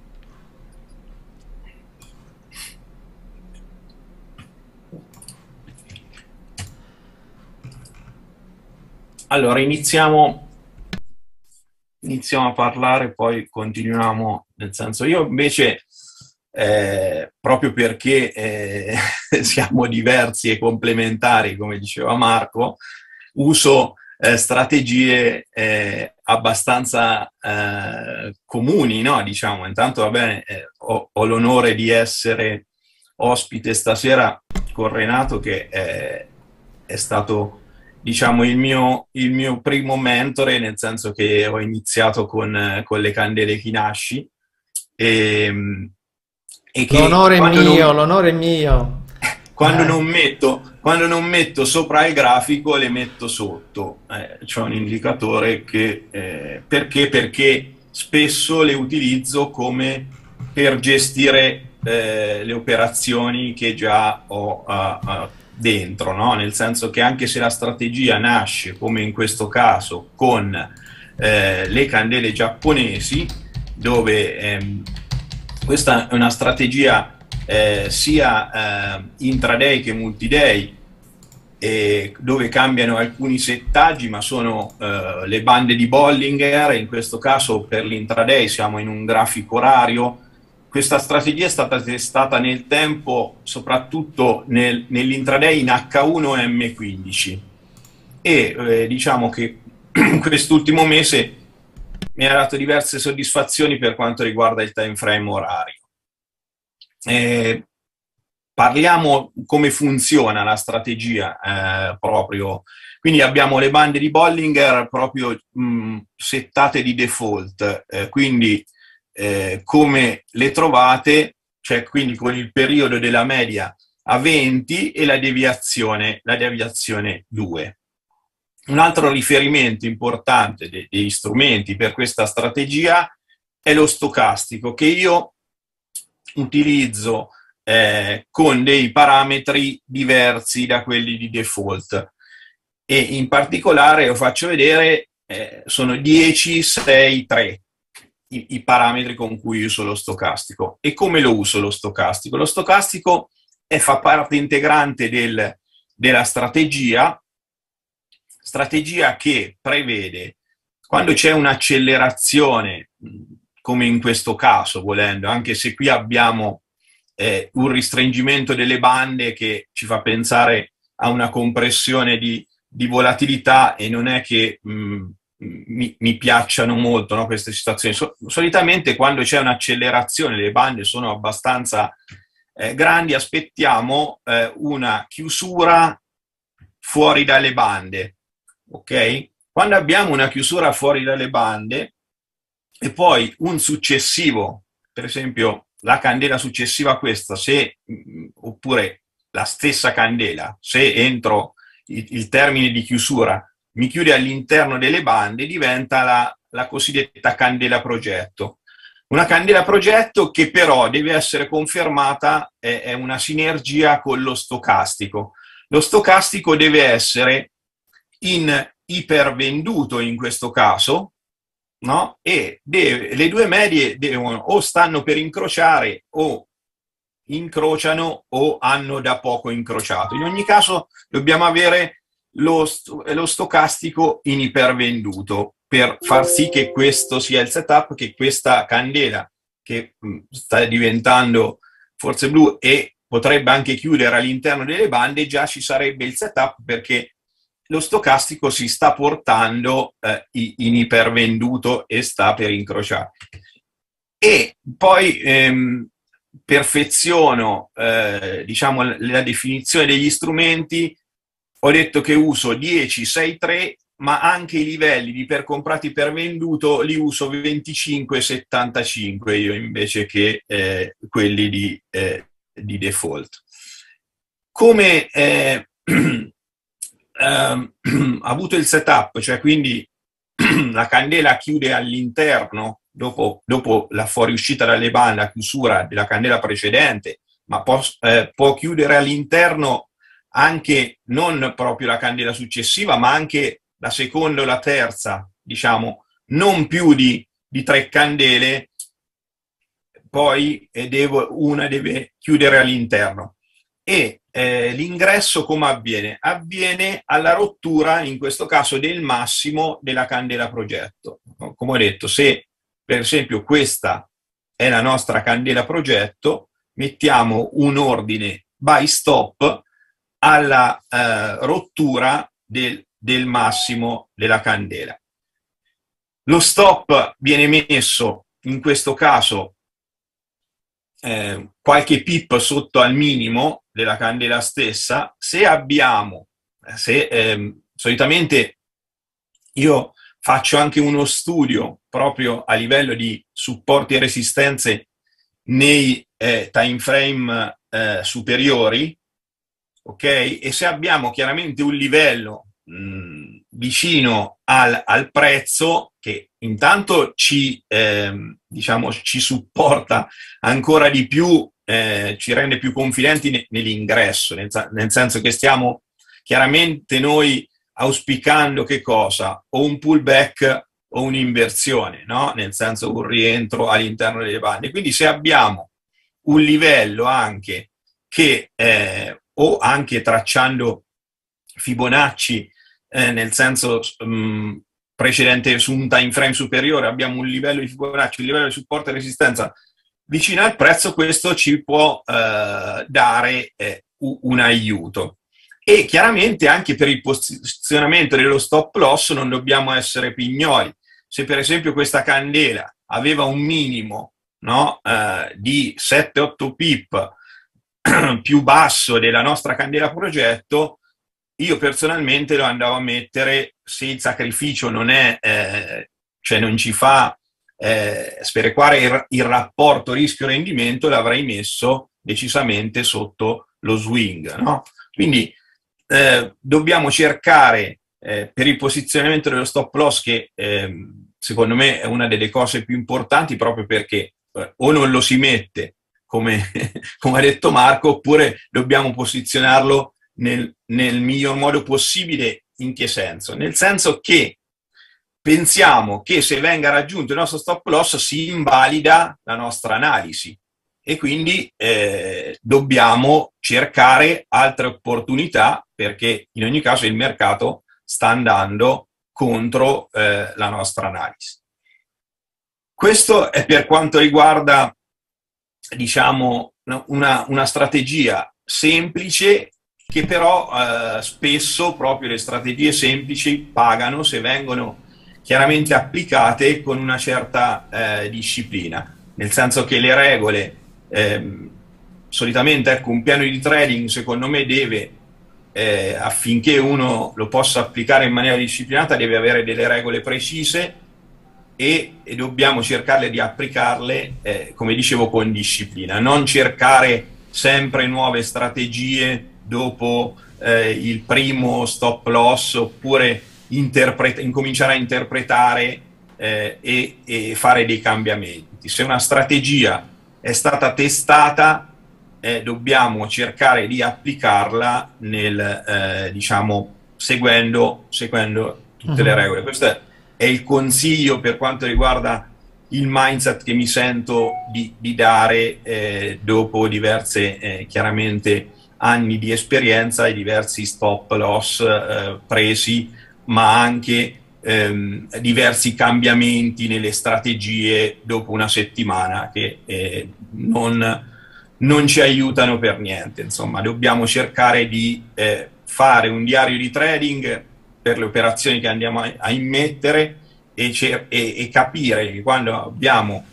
S4: Allora, iniziamo, iniziamo a parlare, poi continuiamo, nel senso, io invece, eh, proprio perché eh, siamo diversi e complementari, come diceva Marco, uso eh, strategie eh, abbastanza eh, comuni, no? Diciamo, intanto, va bene, eh, ho, ho l'onore di essere ospite stasera con Renato, che è, è stato... diciamo il mio, il mio primo mentore, nel senso che ho iniziato con, con le candele Kinashi e, e che
S1: l'onore è mio,
S4: non,
S1: l'onore è mio.
S4: Quando,
S1: eh.
S4: non metto, quando non metto sopra il grafico, le metto sotto. Eh, c'è un indicatore che... Eh, perché? Perché spesso le utilizzo come per gestire eh, le operazioni che già ho uh, uh, dentro, no? Nel senso che anche se la strategia nasce, come in questo caso, con eh, le candele giapponesi, dove ehm, questa è una strategia eh, sia eh, intraday che multiday, eh, dove cambiano alcuni settaggi, ma sono eh, le bande di Bollinger. In questo caso per l'intraday siamo in un grafico orario. Questa strategia è stata testata nel tempo, soprattutto nel, nell'intraday in acca uno e emme quindici, e eh, diciamo che quest'ultimo mese mi ha dato diverse soddisfazioni per quanto riguarda il time frame orario. Eh, parliamo come funziona la strategia eh, proprio. Quindi abbiamo le bande di Bollinger proprio mh, settate di default, eh, quindi eh, come le trovate, cioè quindi con il periodo della media a venti e la deviazione, la deviazione due. Un altro riferimento importante de- degli strumenti per questa strategia è lo stocastico, che io utilizzo eh, con dei parametri diversi da quelli di default, e in particolare lo faccio vedere, eh, sono dieci, sei, tre i, i parametri con cui uso lo stocastico. E come lo uso lo stocastico? Lo stocastico è, fa parte integrante del, della strategia, strategia che prevede, quando c'è un'accelerazione, come in questo caso, volendo, anche se qui abbiamo eh, un restringimento delle bande che ci fa pensare a una compressione di, di volatilità, e non è che mh, mi, mi piacciono molto, no, queste situazioni. So, solitamente quando c'è un'accelerazione, le bande sono abbastanza eh, grandi, aspettiamo eh, una chiusura fuori dalle bande. Ok? Quando abbiamo una chiusura fuori dalle bande e poi un successivo, per esempio la candela successiva a questa, se, oppure la stessa candela, se entro il, il termine di chiusura mi chiude all'interno delle bande, diventa la, la cosiddetta candela progetto. Una candela progetto che però deve essere confermata, è, è una sinergia con lo stocastico. Lo stocastico deve essere in ipervenduto in questo caso, no? E deve, le due medie devono o stanno per incrociare, o incrociano, o hanno da poco incrociato. In ogni caso dobbiamo avere lo, lo stocastico in ipervenduto per far sì che questo sia il setup, che questa candela che mh, sta diventando forse blu e potrebbe anche chiudere all'interno delle bande, già ci sarebbe il setup, perché lo stocastico si sta portando eh, in ipervenduto e sta per incrociare. E poi ehm, perfeziono eh, diciamo, la definizione degli strumenti. Ho detto che uso dieci, sei, tre, ma anche i livelli di per comprati per venduto li uso venticinque, settantacinque io, invece che eh, quelli di, eh, di default. Come eh, Uh, ha avuto il setup, cioè quindi la candela chiude all'interno dopo, dopo la fuoriuscita dalle bande, la chiusura della candela precedente, ma può, eh, può chiudere all'interno anche non proprio la candela successiva, ma anche la seconda o la terza, diciamo, non più di, di tre candele, poi eh, devo, una deve chiudere all'interno. E eh, l'ingresso come avviene? Avviene alla rottura, in questo caso, del massimo della candela progetto. Come ho detto, se per esempio questa è la nostra candela progetto, mettiamo un ordine buy stop alla eh, rottura del, del massimo della candela. Lo stop viene messo, in questo caso, eh, qualche pip sotto al minimo della candela stessa. Se abbiamo, se eh, solitamente io faccio anche uno studio proprio a livello di supporti e resistenze nei eh, time frame eh, superiori, ok? E se abbiamo chiaramente un livello mh, vicino al, al prezzo, che intanto ci, eh, diciamo, ci supporta ancora di più, eh, ci rende più confidenti ne, nell'ingresso, nel, nel senso che stiamo chiaramente noi auspicando che cosa? O un pullback o un'inversione, no? Nel senso un rientro all'interno delle bande. Quindi se abbiamo un livello anche che, eh, o anche tracciando Fibonacci, eh, nel senso mh, precedente su un time frame superiore, abbiamo un livello di Fibonacci, un livello di supporto e resistenza vicino al prezzo, questo ci può eh, dare eh, un aiuto. E chiaramente anche per il posizionamento dello stop loss non dobbiamo essere pignoli. Se per esempio questa candela aveva un minimo, no, eh, di sette otto pip più basso della nostra candela progetto, io personalmente lo andavo a mettere, se il sacrificio non è, eh, cioè non ci fa eh, sperequare il, il rapporto rischio-rendimento, l'avrei messo decisamente sotto lo swing, no? Quindi eh, dobbiamo cercare eh, per il posizionamento dello stop loss, che eh, secondo me è una delle cose più importanti, proprio perché eh, o non lo si mette, come, come ha detto Marco, oppure dobbiamo posizionarlo nel, nel miglior modo possibile. In che senso? Nel senso che pensiamo che se venga raggiunto il nostro stop loss si invalida la nostra analisi e quindi eh, dobbiamo cercare altre opportunità, perché in ogni caso il mercato sta andando contro eh, la nostra analisi. Questo è per quanto riguarda, diciamo, una, una strategia semplice, che però eh, spesso proprio le strategie semplici pagano se vengono chiaramente applicate con una certa eh, disciplina, nel senso che le regole, eh, solitamente ecco, un piano di trading secondo me deve, eh, affinché uno lo possa applicare in maniera disciplinata, deve avere delle regole precise e, e dobbiamo cercarle di applicarle, eh, come dicevo, con disciplina, non cercare sempre nuove strategie dopo eh, il primo stop loss, oppure incominciare a interpretare eh, e, e fare dei cambiamenti. Se una strategia è stata testata, eh, dobbiamo cercare di applicarla nel, eh, diciamo, seguendo, seguendo tutte uh-huh. le regole. Questo è il consiglio per quanto riguarda il mindset che mi sento di, di dare eh, dopo diverse, eh, chiaramente, anni di esperienza e diversi stop loss eh, presi, ma anche ehm, diversi cambiamenti nelle strategie dopo una settimana che eh, non, non ci aiutano per niente. Insomma, dobbiamo cercare di eh, fare un diario di trading per le operazioni che andiamo a, a immettere e, e, e capire che quando abbiamo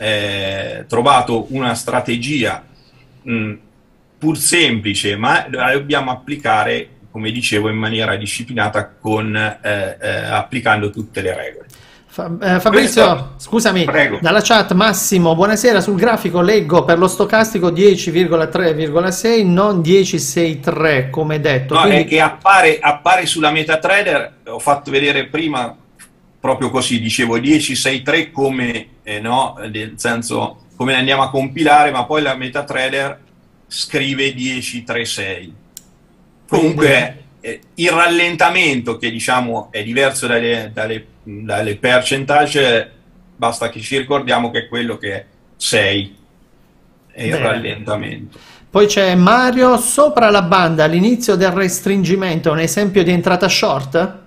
S4: eh, trovato una strategia mh, pur semplice, ma la dobbiamo applicare, come dicevo, in maniera disciplinata, con, eh, eh, applicando tutte le regole.
S1: Fa, eh, Fabrizio, Questo, scusami, prego. Dalla chat Massimo, buonasera, sul grafico leggo per lo stocastico dieci virgola tre virgola sei, non dieci virgola sessantatré come detto.
S4: No,
S1: quindi...
S4: è che appare, appare sulla MetaTrader, ho fatto vedere prima proprio così, dicevo dieci virgola sessantatré come, eh, no, nel senso come andiamo a compilare, ma poi la MetaTrader scrive dieci virgola trentasei. Comunque eh, il rallentamento, che diciamo è diverso dalle, dalle, dalle percentage, basta che ci ricordiamo che è quello che è sei, è il Bene. rallentamento.
S1: Poi c'è Mario, sopra la banda all'inizio del restringimento, un esempio di entrata short?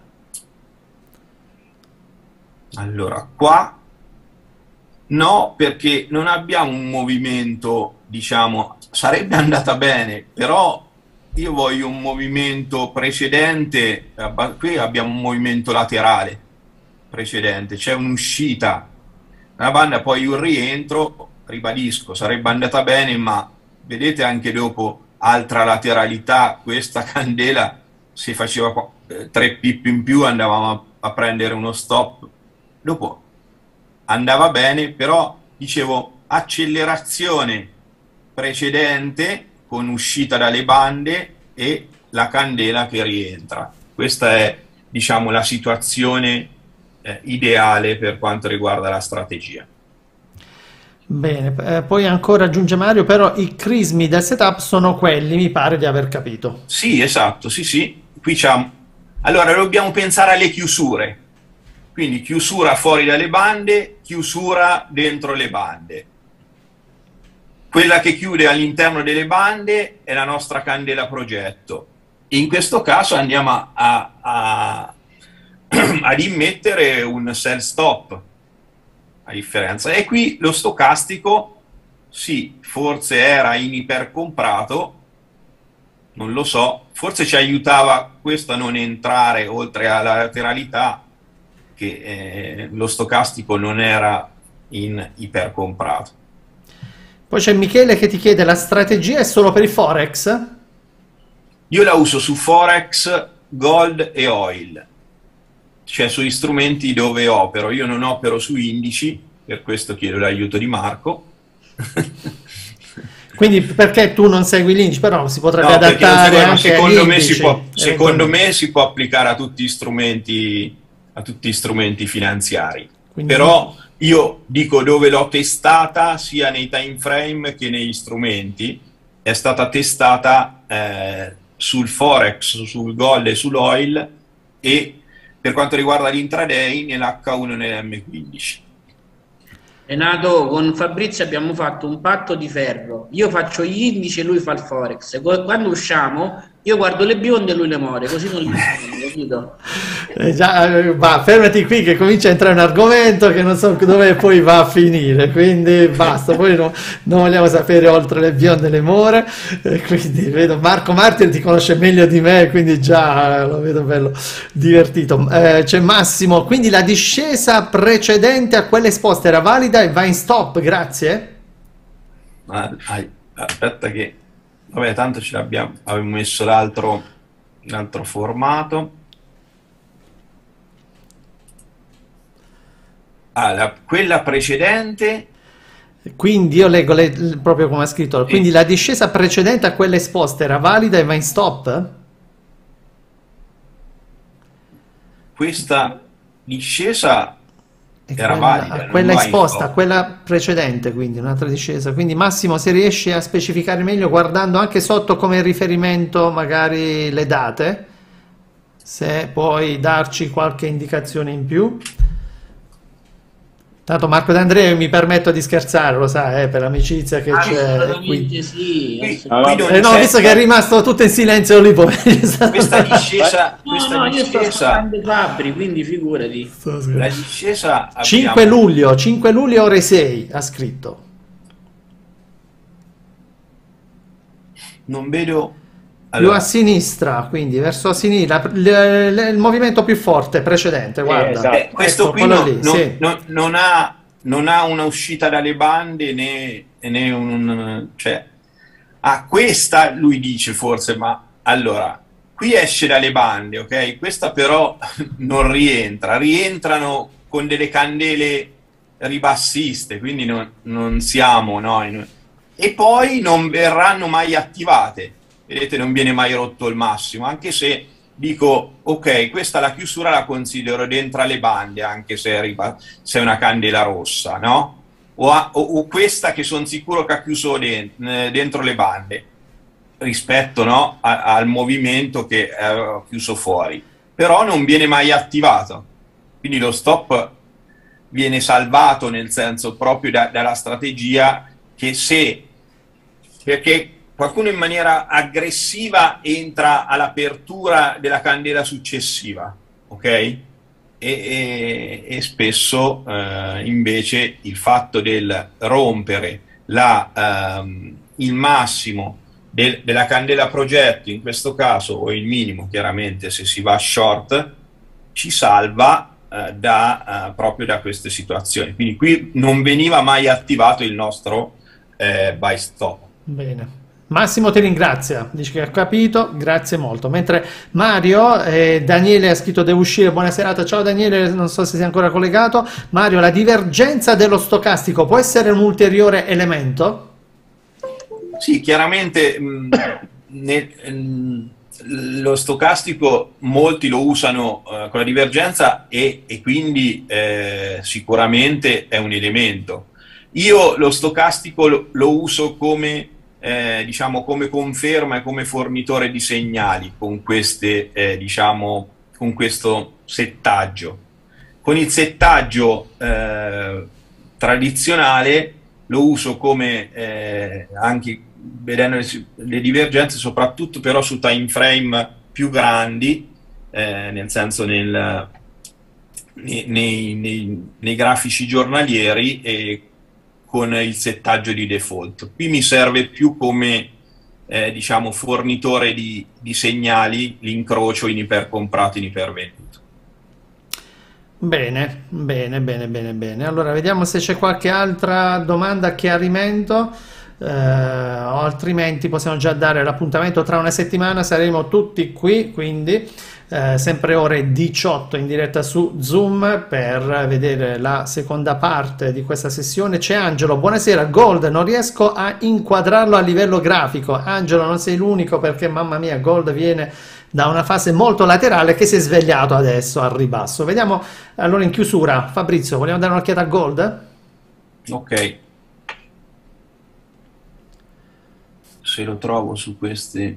S4: Allora, qua no, perché non abbiamo un movimento, diciamo, sarebbe andata bene, però io voglio un movimento precedente. Qui abbiamo un movimento laterale precedente, c'è un'uscita, una banda, poi un rientro, ribadisco, sarebbe andata bene, ma vedete anche dopo altra lateralità, questa candela, se faceva tre pip in più andavamo a, a prendere uno stop, dopo andava bene, però dicevo accelerazione precedente con uscita dalle bande e la candela che rientra. Questa è, diciamo, la situazione eh, ideale per quanto riguarda la strategia.
S1: Bene, eh, poi ancora aggiunge Mario, però i crismi del setup sono quelli, mi pare di aver capito.
S4: Sì, esatto, sì, sì. Qui c'è... Allora, dobbiamo pensare alle chiusure. Quindi chiusura fuori dalle bande, chiusura dentro le bande. quella che chiude all'interno delle bande è la nostra candela progetto. In questo caso andiamo a, a, ad immettere un sell stop, a differenza. E qui lo stocastico, sì, forse era in ipercomprato, non lo so, forse ci aiutava questo a non entrare oltre alla lateralità, che eh, lo stocastico non era in ipercomprato.
S1: Poi c'è Michele che ti chiede: la strategia è solo per i Forex?
S4: Io la uso su Forex, Gold e Oil, cioè sugli strumenti dove opero. Io non opero su indici, per questo chiedo l'aiuto di Marco.
S1: Quindi perché tu non segui l'indice, però si potrebbe
S4: No,
S1: adattare
S4: seguo,
S1: anche
S4: secondo
S1: agli
S4: me
S1: indici,
S4: si può, secondo me si può applicare a tutti gli strumenti, a tutti gli strumenti finanziari.
S1: Quindi...
S4: Però io dico dove l'ho testata, sia nei time frame che negli strumenti, è stata testata eh, sul Forex, sul Gold e sull'Oil, e per quanto riguarda l'intraday nell'H uno e nell'M quindici.
S3: Renato, con Fabrizio abbiamo fatto un patto di ferro. Io faccio gli indici e lui fa il Forex. Quando usciamo, io guardo le bionde e lui le more, così non li sono, capito?
S1: Eh già, va, fermati qui che comincia a entrare un argomento che non so dove poi va a finire, quindi basta, poi no, non vogliamo sapere oltre le bionde e le more, eh, quindi vedo Marco Martir ti conosce meglio di me, quindi già lo vedo bello divertito. Eh, c'è Massimo, quindi la discesa precedente a quella esposta era valida e va in stop, grazie?
S4: Ah, aspetta che, vabbè, tanto ce l'abbiamo, avevo messo l'altro l'altro formato. Ah, la, quella precedente,
S1: quindi io leggo le, proprio come ha scritto, quindi la discesa precedente a quella esposta era valida e va in stop?
S4: questa discesa
S1: E
S4: era
S1: quella,
S4: valida,
S1: a
S4: non
S1: quella
S4: va in
S1: esposta, a
S4: stop.
S1: quella precedente, quindi un'altra discesa. Quindi Massimo, se riesci a specificare meglio guardando anche sotto come riferimento magari le date, se puoi darci qualche indicazione in più. Tanto Marco D'Andrea, mi permetto di scherzare, lo sai, eh, per l'amicizia che c'è
S3: Assolutamente sì.
S4: Qui-
S3: assolutamente.
S4: qui non
S1: Eh, no,
S4: c'è-
S1: visto che è rimasto tutto in silenzio lì, poi
S4: questa discesa,
S3: No,
S4: questa
S3: no, io sto
S4: discesa,
S3: ascoltando Fabri, quindi figurati.
S4: la discesa
S1: cinque
S4: abbiamo-
S1: luglio, cinque luglio ore sei ha scritto.
S4: non vedo.
S1: Più
S4: Allora,
S1: a sinistra, quindi verso a sinistra, l- l- il movimento più forte precedente, guarda.
S2: esatto.
S4: eh, questo
S1: Ecco,
S4: qui
S1: quello
S4: non,
S1: lì,
S4: non-
S1: sì.
S4: non- non ha, non ha una uscita dalle bande né, né un, cioè, ah, questa lui dice forse, ma allora qui esce dalle bande, ok? Questa però non rientra, rientrano con delle candele ribassiste, quindi non, non siamo noi. E poi non verranno mai attivate. Vedete, non viene mai rotto il massimo, anche se dico, ok, questa la chiusura la considero dentro alle bande, anche se è, riba- se è una candela rossa, no? O, a- o- o questa che sono sicuro che ha chiuso den- eh, dentro le bande, rispetto, no, a- al movimento che ha chiuso fuori. Però non viene mai attivato, quindi lo stop viene salvato, nel senso proprio da- dalla strategia che se... perché qualcuno in maniera aggressiva entra all'apertura della candela successiva, ok? E, e- e spesso eh, invece il fatto del rompere la, ehm, il massimo del- della candela progetto, in questo caso, o il minimo chiaramente se si va short, ci salva eh, da, eh, proprio da queste situazioni. Quindi qui non veniva mai attivato il nostro eh, buy stop.
S1: Bene. Massimo ti ringrazia, dice che ha capito, grazie molto. Mentre Mario, eh, Daniele ha scritto devo uscire, buona serata, ciao Daniele, non so se sei ancora collegato. Mario, la divergenza dello stocastico può essere un ulteriore elemento?
S4: Sì, chiaramente mh, nel- mh, lo stocastico molti lo usano eh, con la divergenza e, e quindi eh, sicuramente è un elemento. Io lo stocastico lo, lo uso come, eh, diciamo, come conferma e come fornitore di segnali con, queste, eh, diciamo, con questo settaggio. Con il settaggio eh, tradizionale lo uso come eh, anche vedendo le, le divergenze, soprattutto però su time frame più grandi, eh, nel senso nel, nei, nei, nei, nei grafici giornalieri e con il settaggio di default. Qui mi serve più come eh, diciamo fornitore di, di segnali l'incrocio in ipercomprato, in ipervenduto.
S1: Bene, bene, bene, bene, bene. Allora vediamo se c'è qualche altra domanda, chiarimento, eh, o altrimenti possiamo già dare l'appuntamento tra una settimana, saremo tutti qui, quindi eh, sempre ore diciotto in diretta su Zoom per vedere la seconda parte di questa sessione. C'è Angelo, buonasera. Gold, non riesco a inquadrarlo a livello grafico. Angelo, non sei l'unico, perché mamma mia, Gold viene da una fase molto laterale che si è svegliato adesso al ribasso. Vediamo allora in chiusura. Fabrizio, vogliamo dare un'occhiata a Gold?
S4: Ok, se lo trovo su questi,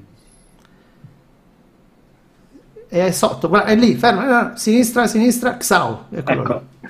S1: È sotto, guarda, è lì, fermo, sinistra, sinistra, Xau, eccolo
S2: Ecco.
S1: lì.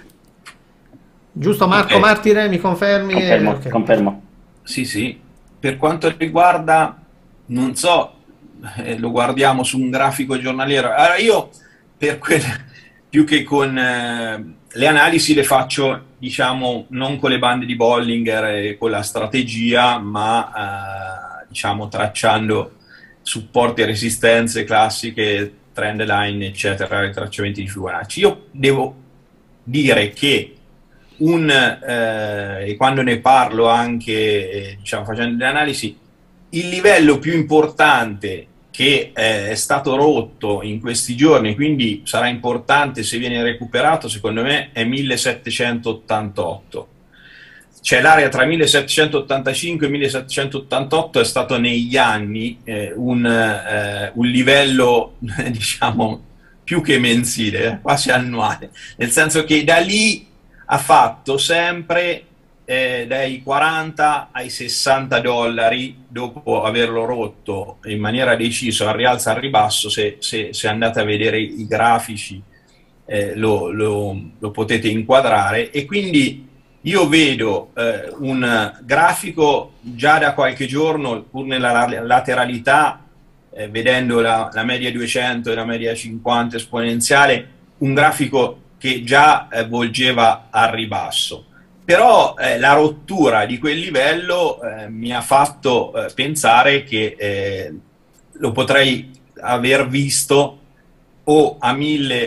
S1: Giusto Marco
S4: Ok.
S1: Martire, mi confermi?
S2: Confermo,
S1: Ok.
S2: confermo.
S4: sì sì, per quanto riguarda, non so, eh, lo guardiamo su un grafico giornaliero. Allora io per quel, più che con eh, le analisi le faccio, diciamo, non con le bande di Bollinger e con la strategia, ma eh, diciamo tracciando supporti e resistenze classiche, trend line, eccetera, ritracciamenti di Fibonacci. Io devo dire che un, eh, e quando ne parlo anche, eh, diciamo, facendo le analisi, il livello più importante che eh, è stato rotto in questi giorni, quindi sarà importante se viene recuperato, secondo me è millesettecentottantotto. Cioè l'area tra millesettecentottantacinque e millesettecentottantotto è stato negli anni eh, un, eh, un livello diciamo più che mensile, eh, quasi annuale, nel senso che da lì ha fatto sempre eh, dai quaranta ai sessanta dollari dopo averlo rotto in maniera decisa al rialzo al ribasso. Se, se, se andate a vedere i grafici eh, lo, lo, lo potete inquadrare, e quindi io vedo eh, un grafico già da qualche giorno, pur nella lateralità, eh, vedendo la, la media duecento e la media cinquanta esponenziale, un grafico che già eh, volgeva al ribasso. Però eh, la rottura di quel livello eh, mi ha fatto eh, pensare che eh, lo potrei aver visto o a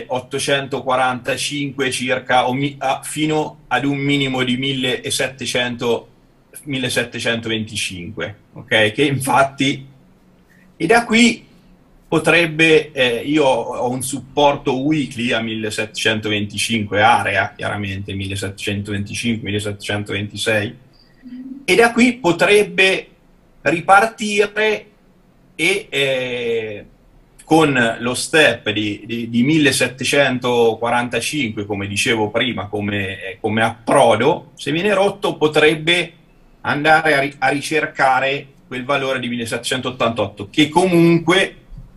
S4: milleottocentoquarantacinque circa, o mi, a, fino ad un minimo di millesettecento millesettecentoventicinque, ok? Che infatti, e da qui potrebbe, eh, io ho un supporto weekly a millesettecentoventicinque, area chiaramente millesettecentoventicinque millesettecentoventisei, e da qui potrebbe ripartire e eh, con lo step di, di, di millesettecentoquarantacinque, come dicevo prima, come, come approdo, se viene rotto potrebbe andare a, ri, a ricercare quel valore di millesettecentottantotto, che comunque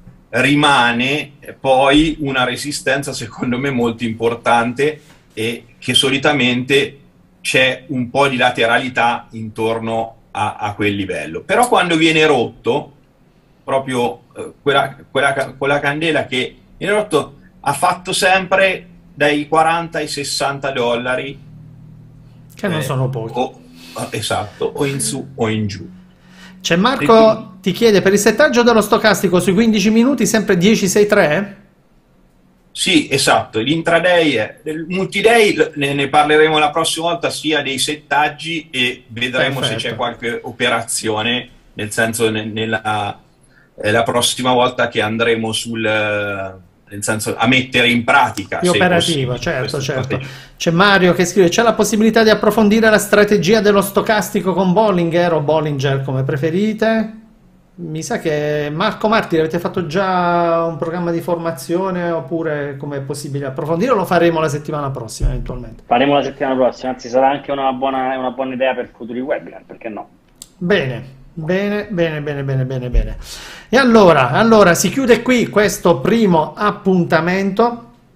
S4: rimane poi una resistenza secondo me molto importante, e che solitamente c'è un po' di lateralità intorno a, a quel livello. Però quando viene rotto, proprio eh, quella, quella, quella candela che viene rotto ha fatto sempre dai quaranta ai sessanta dollari,
S1: Che non
S4: eh,
S1: sono pochi.
S4: o, esatto, o in su o in giù.
S1: C'è Marco, ti chiede per il settaggio dello stocastico sui quindici minuti sempre dieci sei tre?
S4: Sì, esatto, l'intraday, il multiday ne, ne parleremo la prossima volta, sia dei settaggi, e vedremo
S1: Perfetto.
S4: se c'è qualche operazione, nel senso ne, nella eh, la prossima volta che andremo sul, nel senso a mettere in pratica.
S1: Più
S4: se
S1: operativa,
S4: possibile,
S1: certo,
S4: questa
S1: certo.
S4: strategia.
S1: C'è Mario che scrive: c'è la possibilità di approfondire la strategia dello stocastico con Bollinger o Bollinger, come preferite? Mi sa che Marco Martire, avete fatto già un programma di formazione, oppure come è possibile approfondire, o lo faremo la settimana prossima eventualmente?
S2: Faremo la settimana prossima, anzi sarà anche una buona, una buona idea per futuri webinar, perché no?
S1: Bene, bene, bene, bene, bene, bene, bene. E allora, allora si chiude qui questo primo appuntamento.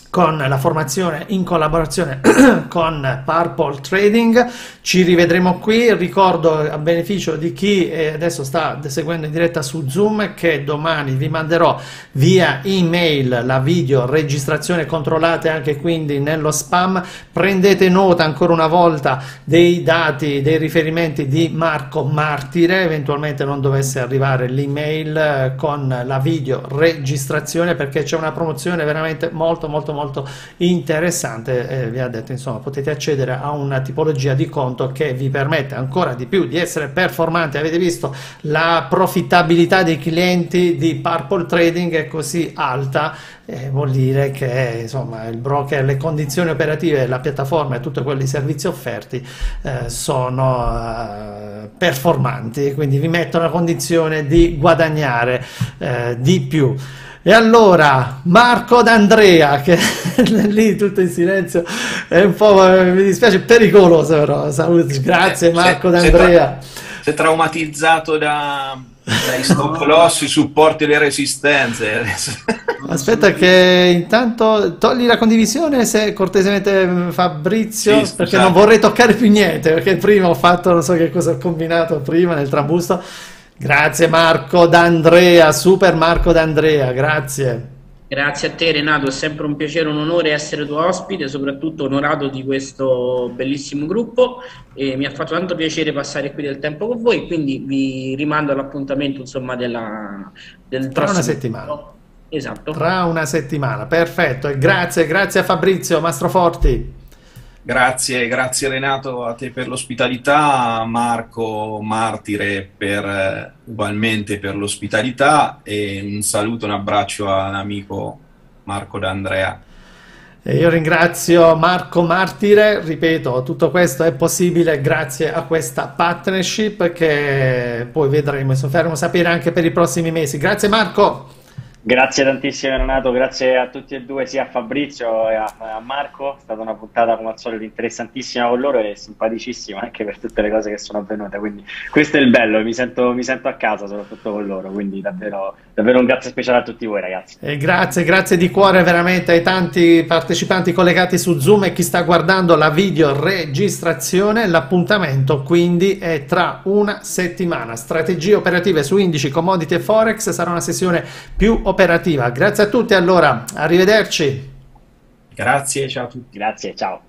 S1: con la formazione in collaborazione con Purple Trading. Ci rivedremo qui. Ricordo, a beneficio di chi adesso sta seguendo in diretta su Zoom, che domani vi manderò via email la video registrazione. Controllate anche quindi nello spam, prendete nota ancora una volta dei dati, dei riferimenti di Marco Martire, eventualmente non dovesse arrivare l'email con la video registrazione, perché c'è una promozione veramente molto molto molto interessante. Eh, vi ha detto, insomma, potete accedere a una tipologia di conto che vi permette ancora di più di essere performanti. Avete visto la profittabilità dei clienti di Purple Trading è così alta, eh, vuol dire che insomma il broker, le condizioni operative, la piattaforma e tutti quelli servizi offerti eh, sono eh, performanti, quindi vi mettono nella condizione di guadagnare eh, di più. E allora Marco D'Andrea, che lì tutto in silenzio, è un po', mi dispiace, pericoloso, però saluti, grazie Marco D'Andrea.
S4: Sei traumatizzato da, dai stop loss, i supporti e le resistenze.
S1: Aspetta che intanto togli la condivisione, se cortesemente, Fabrizio, sì, perché non vorrei toccare più niente, perché prima ho fatto, non so che cosa ho combinato prima nel trambusto. Grazie Marco D'Andrea, super Marco D'Andrea, grazie.
S3: Grazie a te Renato, è sempre un piacere, un onore essere tuo ospite, soprattutto onorato di questo bellissimo gruppo, e mi ha fatto tanto piacere passare qui del tempo con voi, quindi vi rimando all'appuntamento, insomma, della, del
S1: tra
S3: prossimo
S1: una settimana.
S3: video. Esatto.
S1: Tra una settimana, perfetto, e grazie, grazie a Fabrizio Mastroforti.
S4: Grazie, grazie Renato a te per l'ospitalità, Marco Martire per, eh, ugualmente per l'ospitalità, e un saluto, un abbraccio all'amico Marco D'Andrea.
S1: E io ringrazio Marco Martire, ripeto, tutto questo è possibile grazie a questa partnership che poi vedremo, faremo sapere anche per i prossimi mesi. Grazie Marco!
S2: Grazie tantissimo Renato, grazie a tutti e due, sia a Fabrizio e a, a Marco. È stata una puntata come al solito interessantissima con loro e simpaticissima anche per tutte le cose che sono avvenute, quindi questo è il bello, mi sento, mi sento a casa soprattutto con loro, quindi davvero, davvero un grazie speciale a tutti voi ragazzi.
S1: E grazie, grazie di cuore veramente ai tanti partecipanti collegati su Zoom e chi sta guardando la video registrazione. L'appuntamento quindi è tra una settimana. Strategie operative su indici, commodity e forex, sarà una sessione più operativa. Operativa. Grazie a tutti, allora, arrivederci.
S4: Grazie, ciao a tutti.
S2: Grazie, ciao.